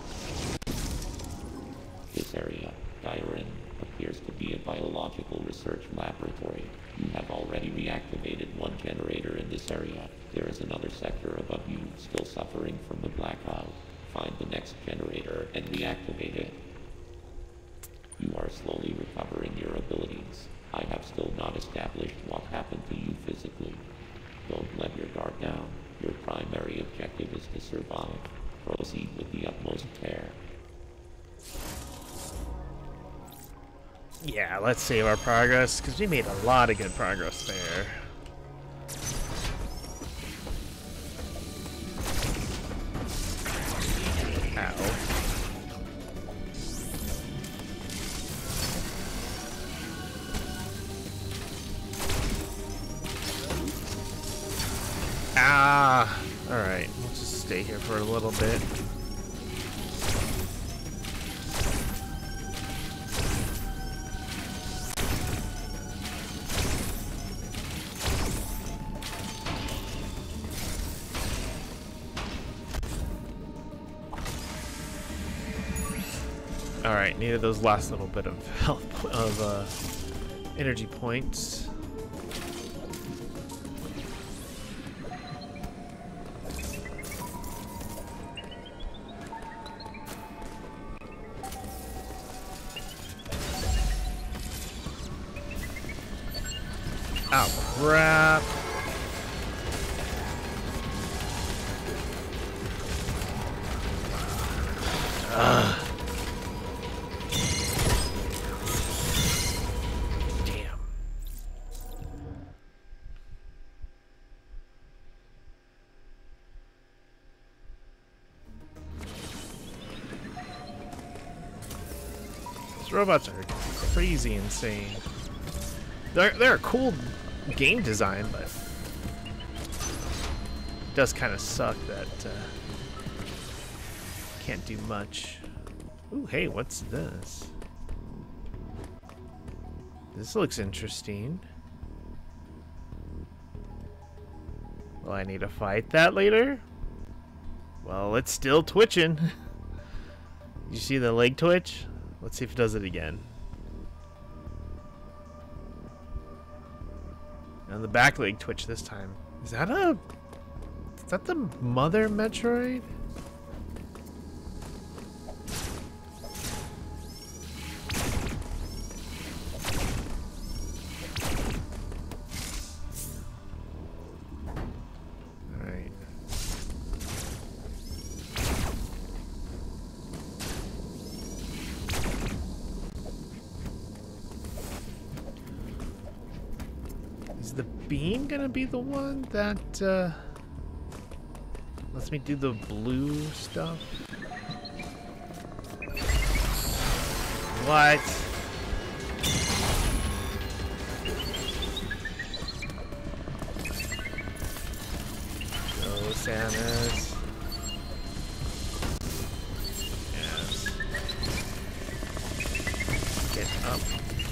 [SPEAKER 3] This area, Gyrin, appears to be a biological research laboratory. You have already reactivated one generator in this area. There is another sector above you still suffering from the black cloud. Find the next generator and reactivate it. You are slowly recovering your abilities. I have still not established what happened to you physically. Don't let your guard down. Your primary objective is to survive. Proceed with the utmost care.
[SPEAKER 1] Yeah, let's save our progress, because we made a lot of good progress there. Ow. Ah! Alright, we'll just stay here for a little bit. Alright, needed those last little bit of health, of uh, energy points. Oh, crap. Ugh. Damn. These robots are crazy insane. They're, they're a cool game design, but it does kind of suck that uh, can't do much. Ooh, hey, what's this? This looks interesting. Will I need to fight that later? Well, it's still twitching. You see the leg twitch? Let's see if it does it again. And the back leg twitch this time. Is that a... Is that the mother Metroid? Alright. Is the beam gonna be the one that uh, lets me do the blue stuff? What? Go, Samus. Yes. Get up.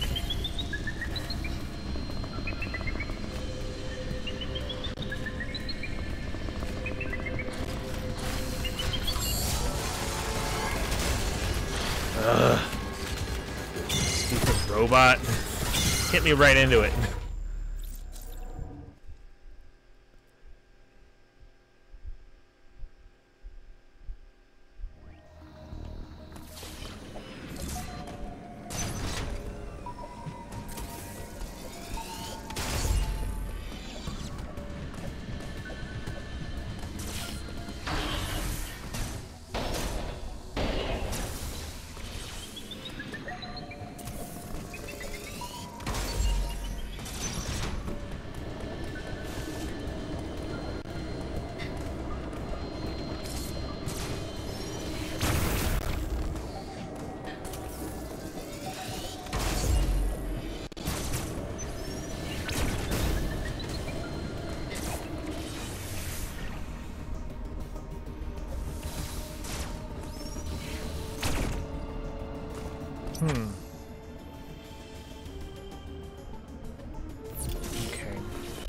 [SPEAKER 1] Ugh. Stupid robot. Hit me right into it. Hmm. Okay.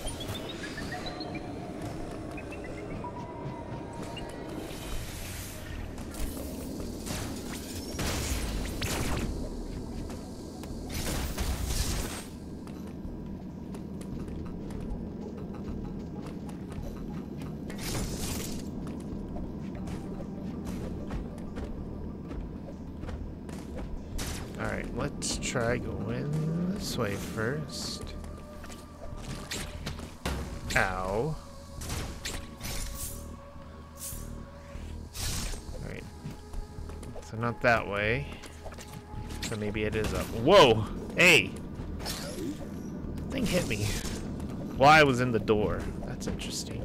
[SPEAKER 1] Alright, let's try going this way first. Ow. Alright. So not that way. So maybe it is up. Whoa! Hey! That thing hit me while I was in the door. That's interesting.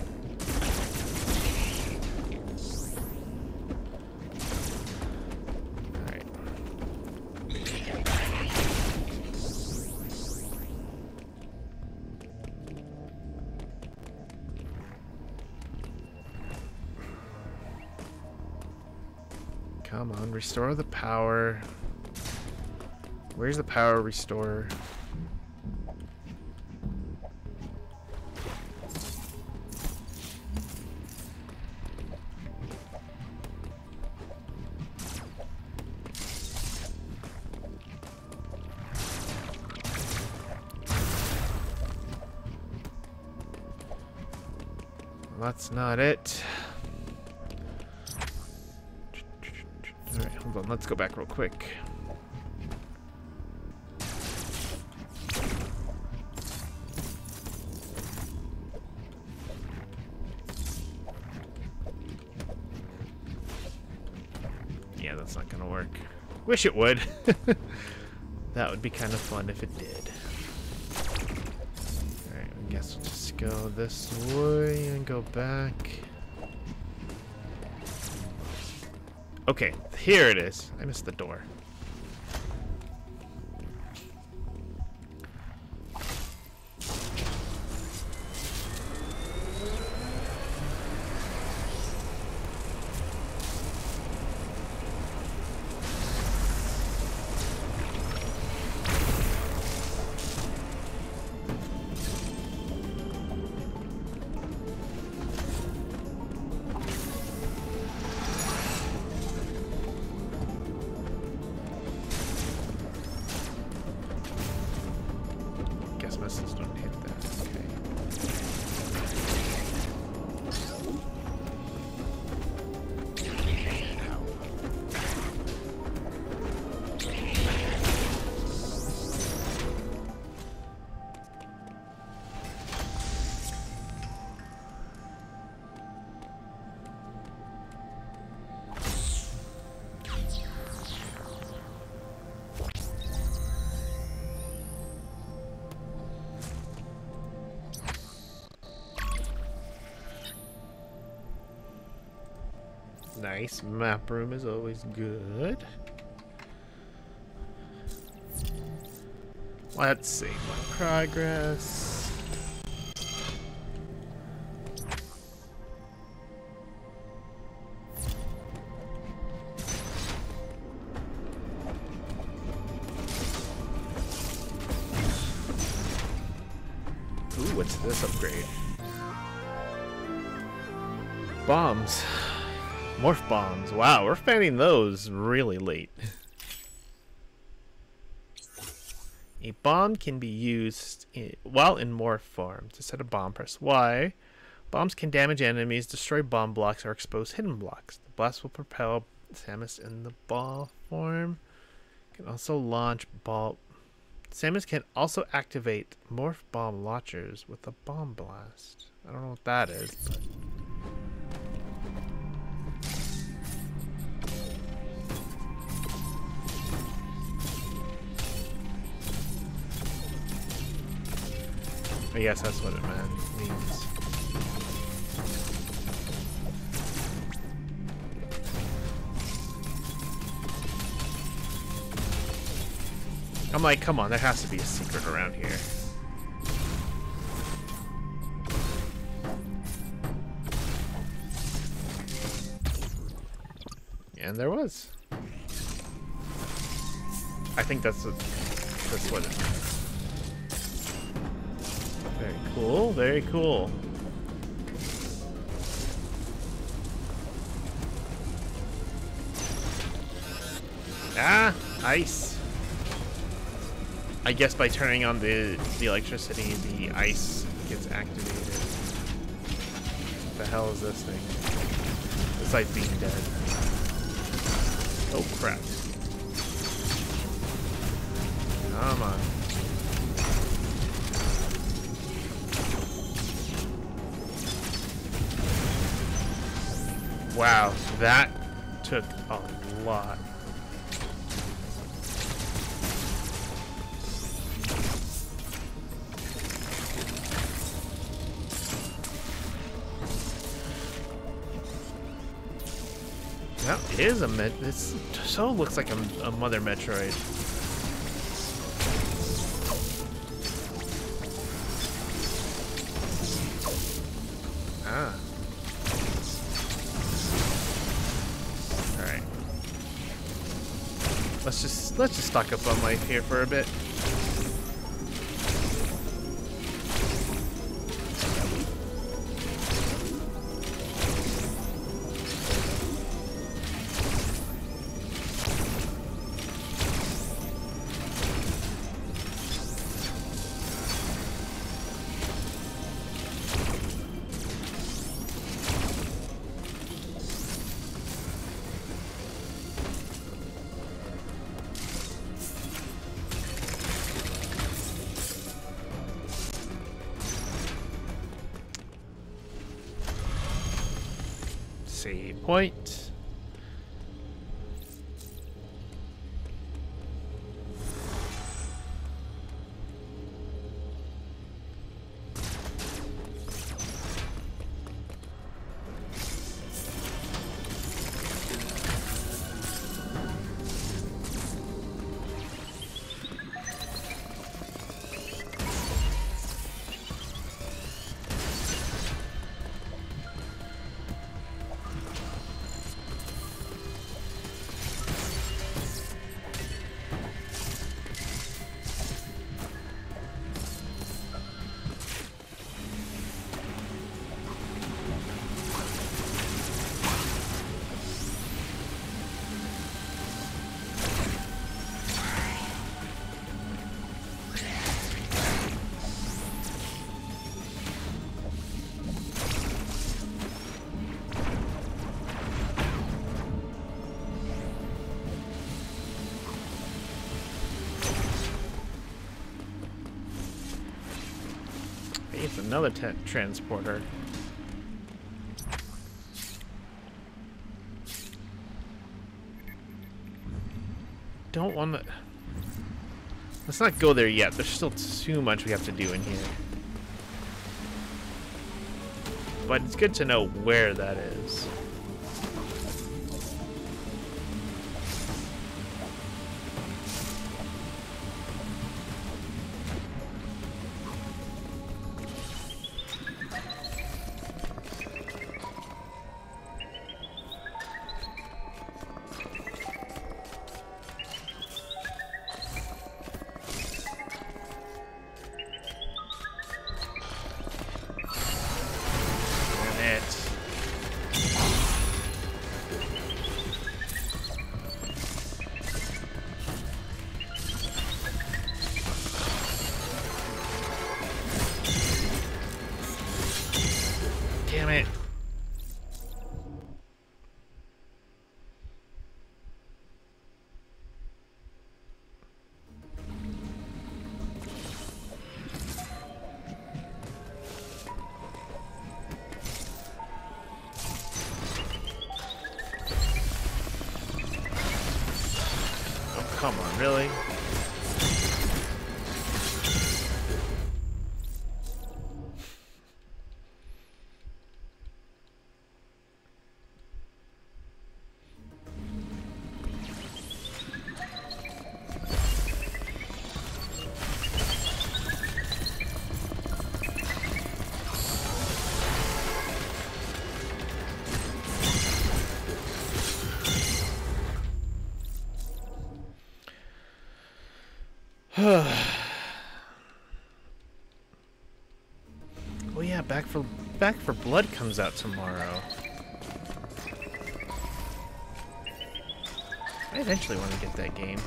[SPEAKER 1] Come on, restore the power. Where's the power restore? That's not it. Alright, hold on, let's go back real quick. that's not gonna work. Wish it would. That would be kind of fun if it did. Alright, I guess we'll just go this way and go back. Okay, here it is. I missed the door. Missiles don't hit that. Okay. Nice. Map room is always good. Let's see my progress. Ooh, what's this upgrade? Bombs. Morph bombs. Wow, we're fanning those really late. A bomb can be used in, while in morph form. To set a bomb, press Y. Bombs can damage enemies, destroy bomb blocks, or expose hidden blocks. The blast will propel Samus in the ball form. Can also launch ball. Samus can also activate morph bomb launchers with a bomb blast. I don't know what that is, but. I guess that's what it meant, means. I'm like, come on, there has to be a secret around here. And there was. I think that's what, that's what it means. Very cool, very cool. Ah, ice. I guess by turning on the, the electricity, the ice gets activated. What the hell is this thing? It's like being dead. Oh crap. Come on. Wow, that took a lot. That is a met. This so looks like a, a Mother Metroid. Ah. Let's just let's just stock up on life here for a bit. Save point. It's another t transporter. Don't want to... Let's not go there yet. There's still too much we have to do in here. But it's good to know where that is. Damn it. Oh, come on, really? Oh yeah, Back for Back for Blood comes out tomorrow. I eventually want to get that game.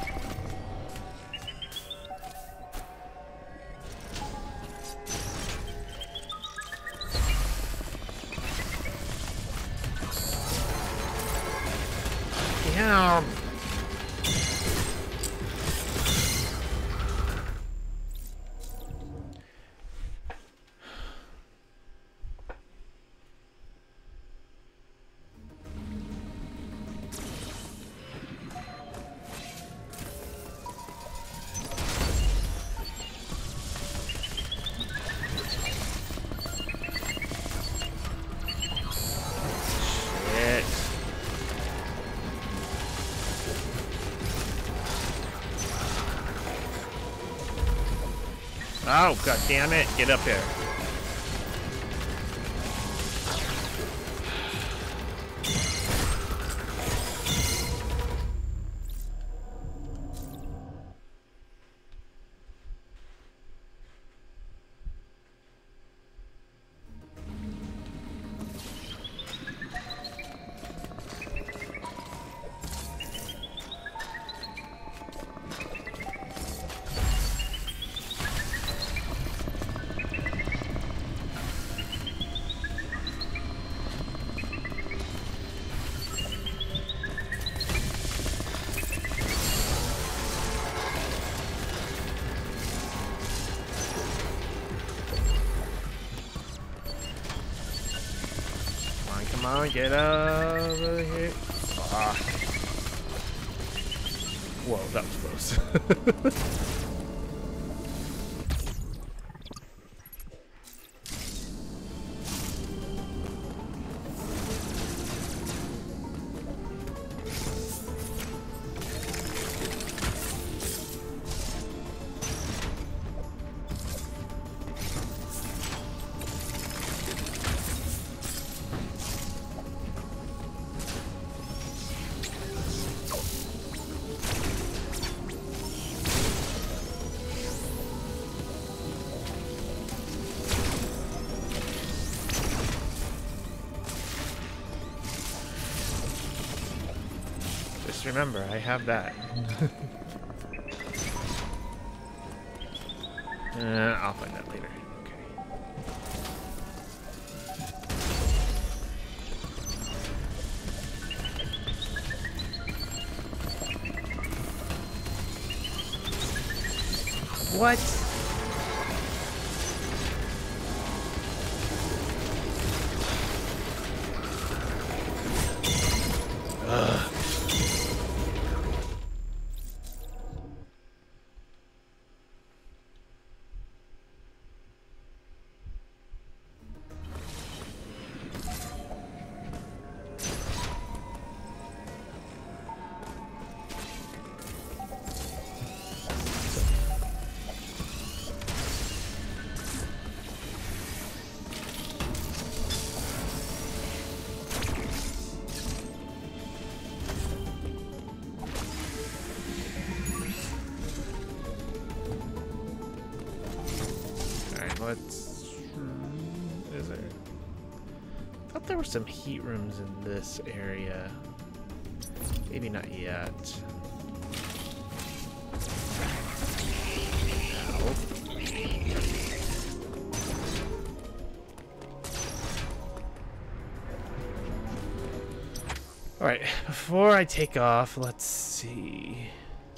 [SPEAKER 1] Damn. Oh, god damn it. Get up here. Come on, get over here. Ah. Whoa, that was close. Just remember, I have that. uh, I'll find that later. Okay. What? What's... is there? I thought there were some heat rooms in this area. Maybe not yet. Ow. Alright, before I take off, let's see.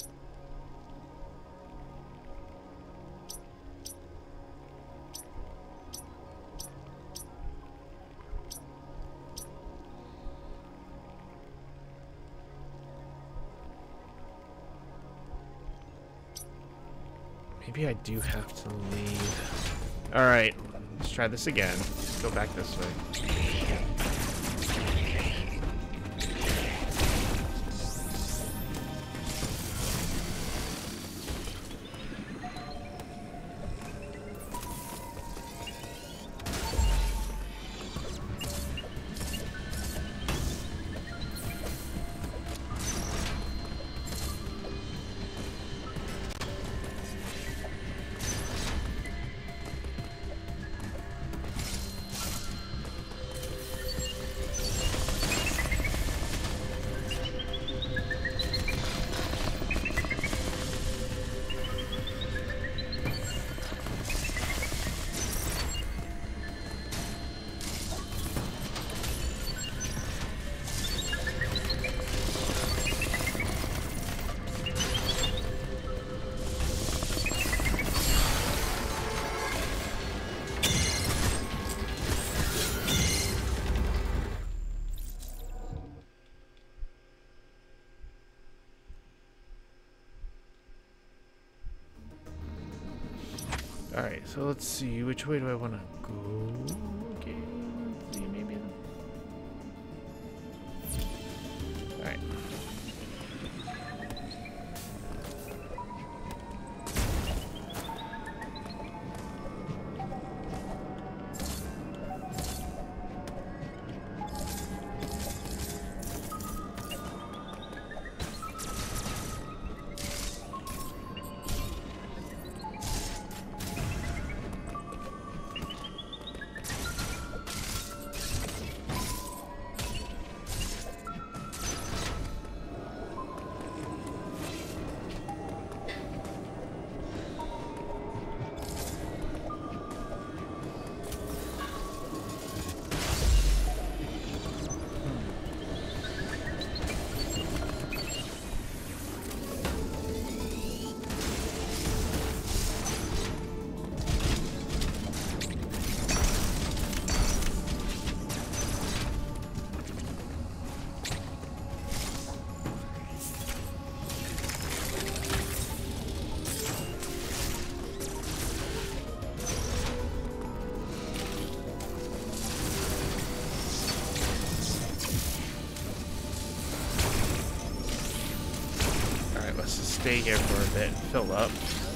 [SPEAKER 1] Maybe I do have to leave. Alright, let's try this again. Let's go back this way. Alright, so let's see, which way do I want to go? Okay, let's see, maybe... Alright. Let's just stay here for a bit and fill up.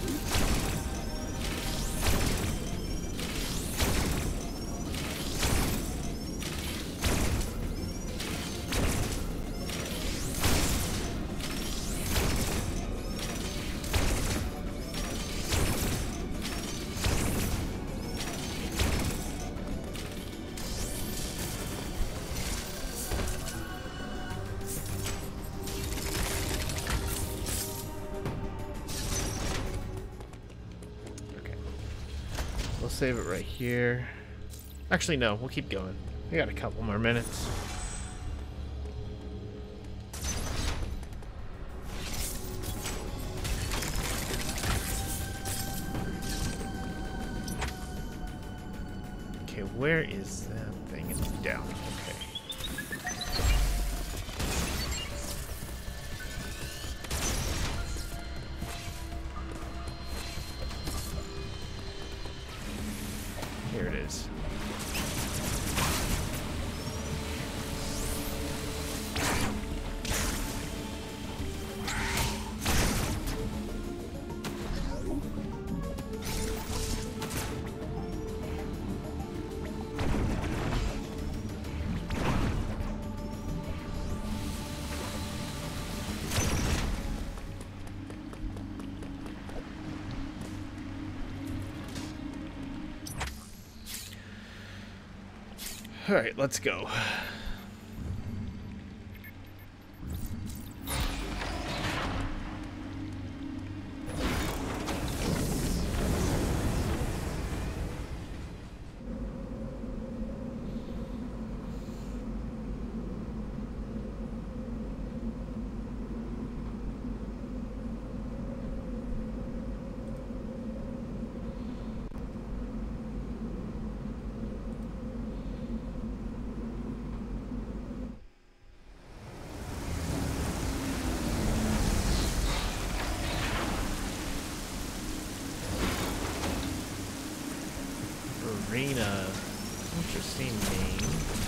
[SPEAKER 1] We'll save it right here. Actually, no, we'll keep going. We got a couple more minutes. Okay, where is that thing? It's down. Okay. Here it is. Alright, let's go. Arena. Interesting name.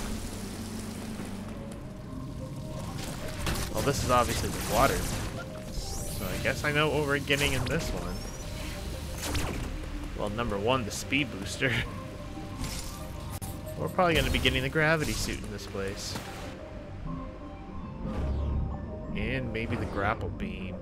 [SPEAKER 1] Well, this is obviously the water. So I guess I know what we're getting in this one. Well, number one, the speed booster. We're probably going to be getting the gravity suit in this place. And maybe the grapple beam.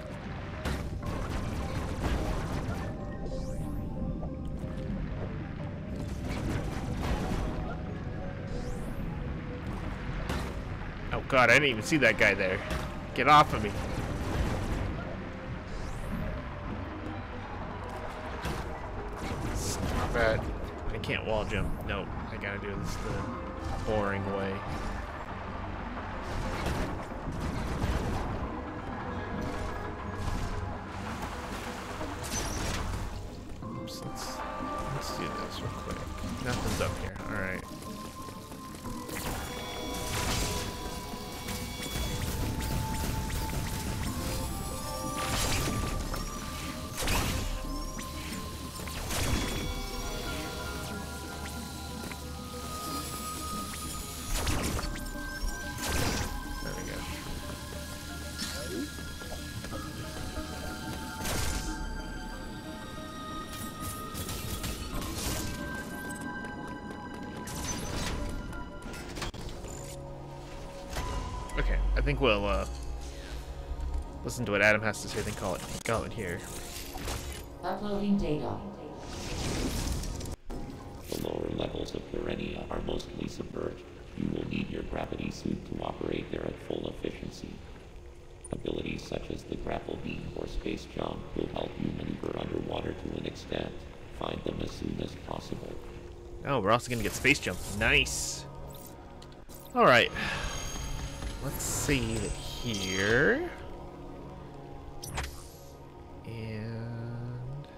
[SPEAKER 1] Oh god, I didn't even see that guy there. Get off of me. Stop it. I can't wall jump. Nope, I gotta do this the boring way. Oops, let's, let's do this real quick. Nothing's up here. Alright. Okay, I think we'll uh, listen to what Adam has to say, then call it, call it here.
[SPEAKER 2] Uploading data.
[SPEAKER 3] The lower levels of Garenia are mostly submerged. You will need your gravity suit to operate there at full efficiency. Abilities such as the grapple beam or space jump will help you maneuver underwater to an extent. Find them as soon as possible.
[SPEAKER 1] Oh, we're also gonna get space jump. Nice. All right. Let's see it here. And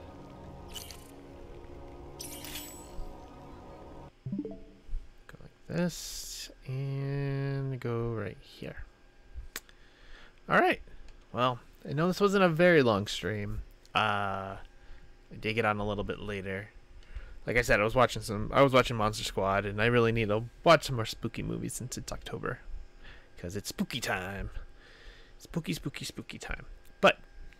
[SPEAKER 1] go like this and go right here. All right. Well, I know this wasn't a very long stream. Uh, I did get on a little bit later. Like I said, I was watching some. I was watching Monster Squad, and I really need to watch some more spooky movies since it's October. Because it's spooky time. Spooky, spooky, spooky time. But,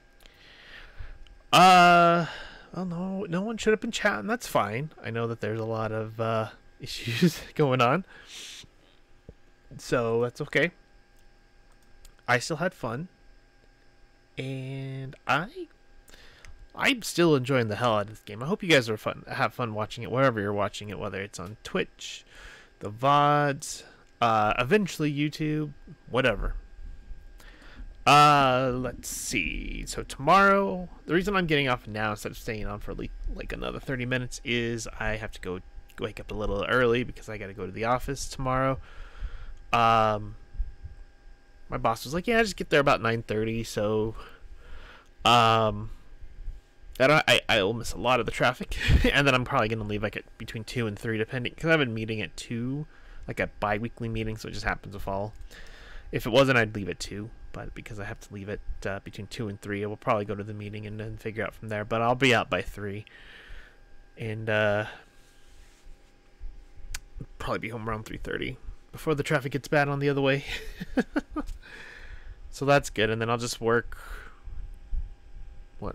[SPEAKER 1] uh, well, no, no one showed up in chat, and that's fine. I know that there's a lot of uh, issues going on. So, that's okay. I still had fun. And I, I'm still enjoying the hell out of this game. I hope you guys are fun, have fun watching it, wherever you're watching it, whether it's on Twitch, the V O Ds, Uh, eventually YouTube, whatever. Uh, let's see. So tomorrow, the reason I'm getting off now instead of staying on for like, like another thirty minutes is I have to go wake up a little early because I got to go to the office tomorrow. Um, my boss was like, "Yeah, just get there about nine thirty." So, um, that I I will miss a lot of the traffic, and then I'm probably gonna leave like at between two and three, depending, because I have a meeting at two. Like a bi-weekly meeting, so it just happens to fall. If it wasn't, I'd leave at two, but because I have to leave it uh, between two and three, I will probably go to the meeting and then figure out from there. But I'll be out by three, and uh, probably be home around three thirty before the traffic gets bad on the other way. So that's good, and then I'll just work. What?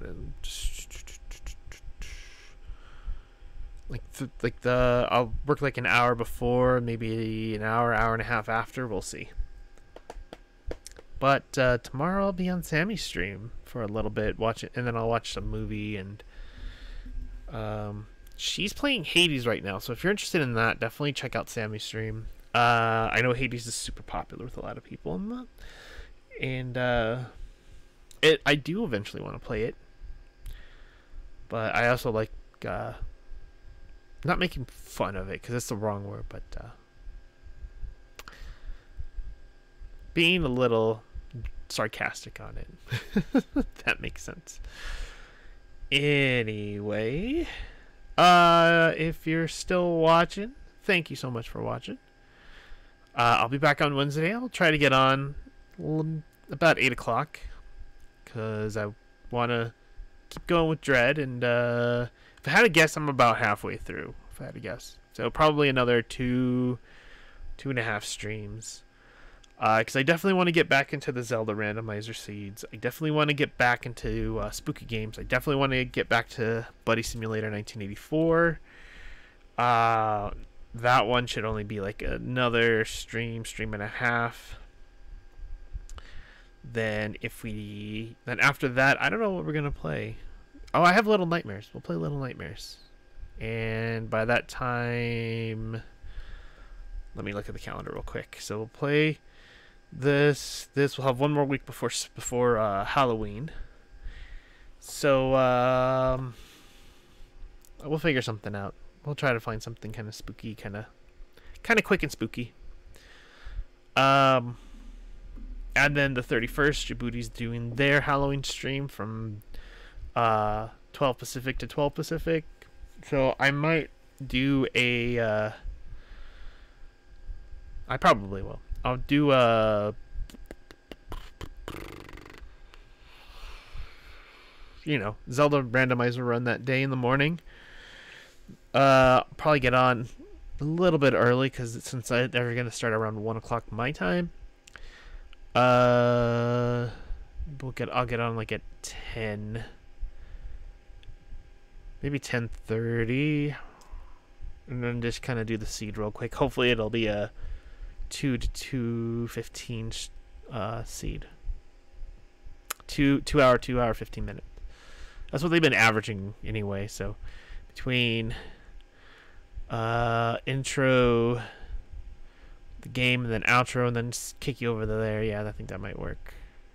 [SPEAKER 1] Like, th like the, I'll work like an hour before, maybe an hour, hour and a half after. We'll see. But uh, tomorrow I'll be on Sammy's stream for a little bit, watch it, and then I'll watch some movie and um, she's playing Hades right now, so if you're interested in that, definitely check out Sammy's stream. Uh, I know Hades is super popular with a lot of people, and and uh, it I do eventually want to play it, but I also like uh, not making fun of it because that's the wrong word, but uh, being a little sarcastic on it. That makes sense. Anyway, uh, if you're still watching, thank you so much for watching. Uh, I'll be back on Wednesday. I'll try to get on about eight o'clock because I want to keep going with Dread. And uh, if I had to guess, I'm about halfway through. If I had to guess, so probably another two, two and a half streams. Because uh, I definitely want to get back into the Zelda randomizer seeds. I definitely want to get back into uh, spooky games. I definitely want to get back to Buddy Simulator nineteen eighty-four. Uh, that one should only be like another stream, stream and a half. Then if we, then after that, I don't know what we're gonna play. Oh, I have Little Nightmares. We'll play Little Nightmares. And by that time, let me look at the calendar real quick. So we'll play. This this will have one more week before before uh, Halloween, so um, we'll figure something out. We'll try to find something kind of spooky, kind of kind of quick and spooky. Um, and then the thirty-first, Djibouti's doing their Halloween stream from uh, twelve Pacific to twelve Pacific, so I might do a. Uh, I probably will. I'll do a, you know, Zelda randomizer run that day in the morning. Uh, probably get on a little bit early because since I, they're going to start around one o'clock my time. Uh, we'll get. I'll get on like at ten, maybe ten thirty, and then just kind of do the seed real quick. Hopefully, it'll be a two to two fifteen uh, seed. Two two hour, two hour, fifteen minute. That's what they've been averaging anyway. So between uh, intro, the game, and then outro, and then just kick you over to there. Yeah, I think that might work.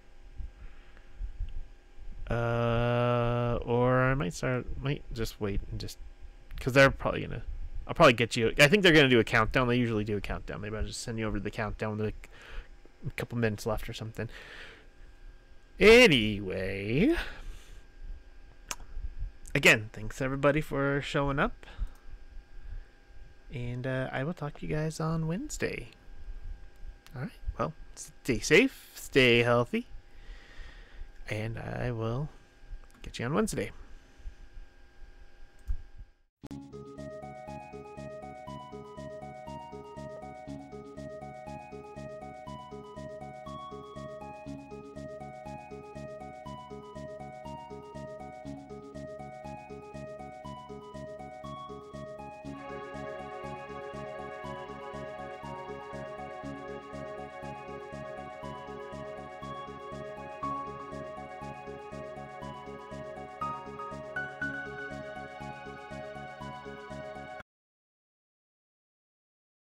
[SPEAKER 1] Uh, or I might start, might just wait and just because they're probably gonna. I'll probably get you. I think they're going to do a countdown. They usually do a countdown. Maybe I'll just send you over to the countdown with like a couple minutes left or something. Anyway. Again, thanks everybody for showing up. And uh, I will talk to you guys on Wednesday. Alright. Well, stay safe. Stay healthy. And I will get you on Wednesday.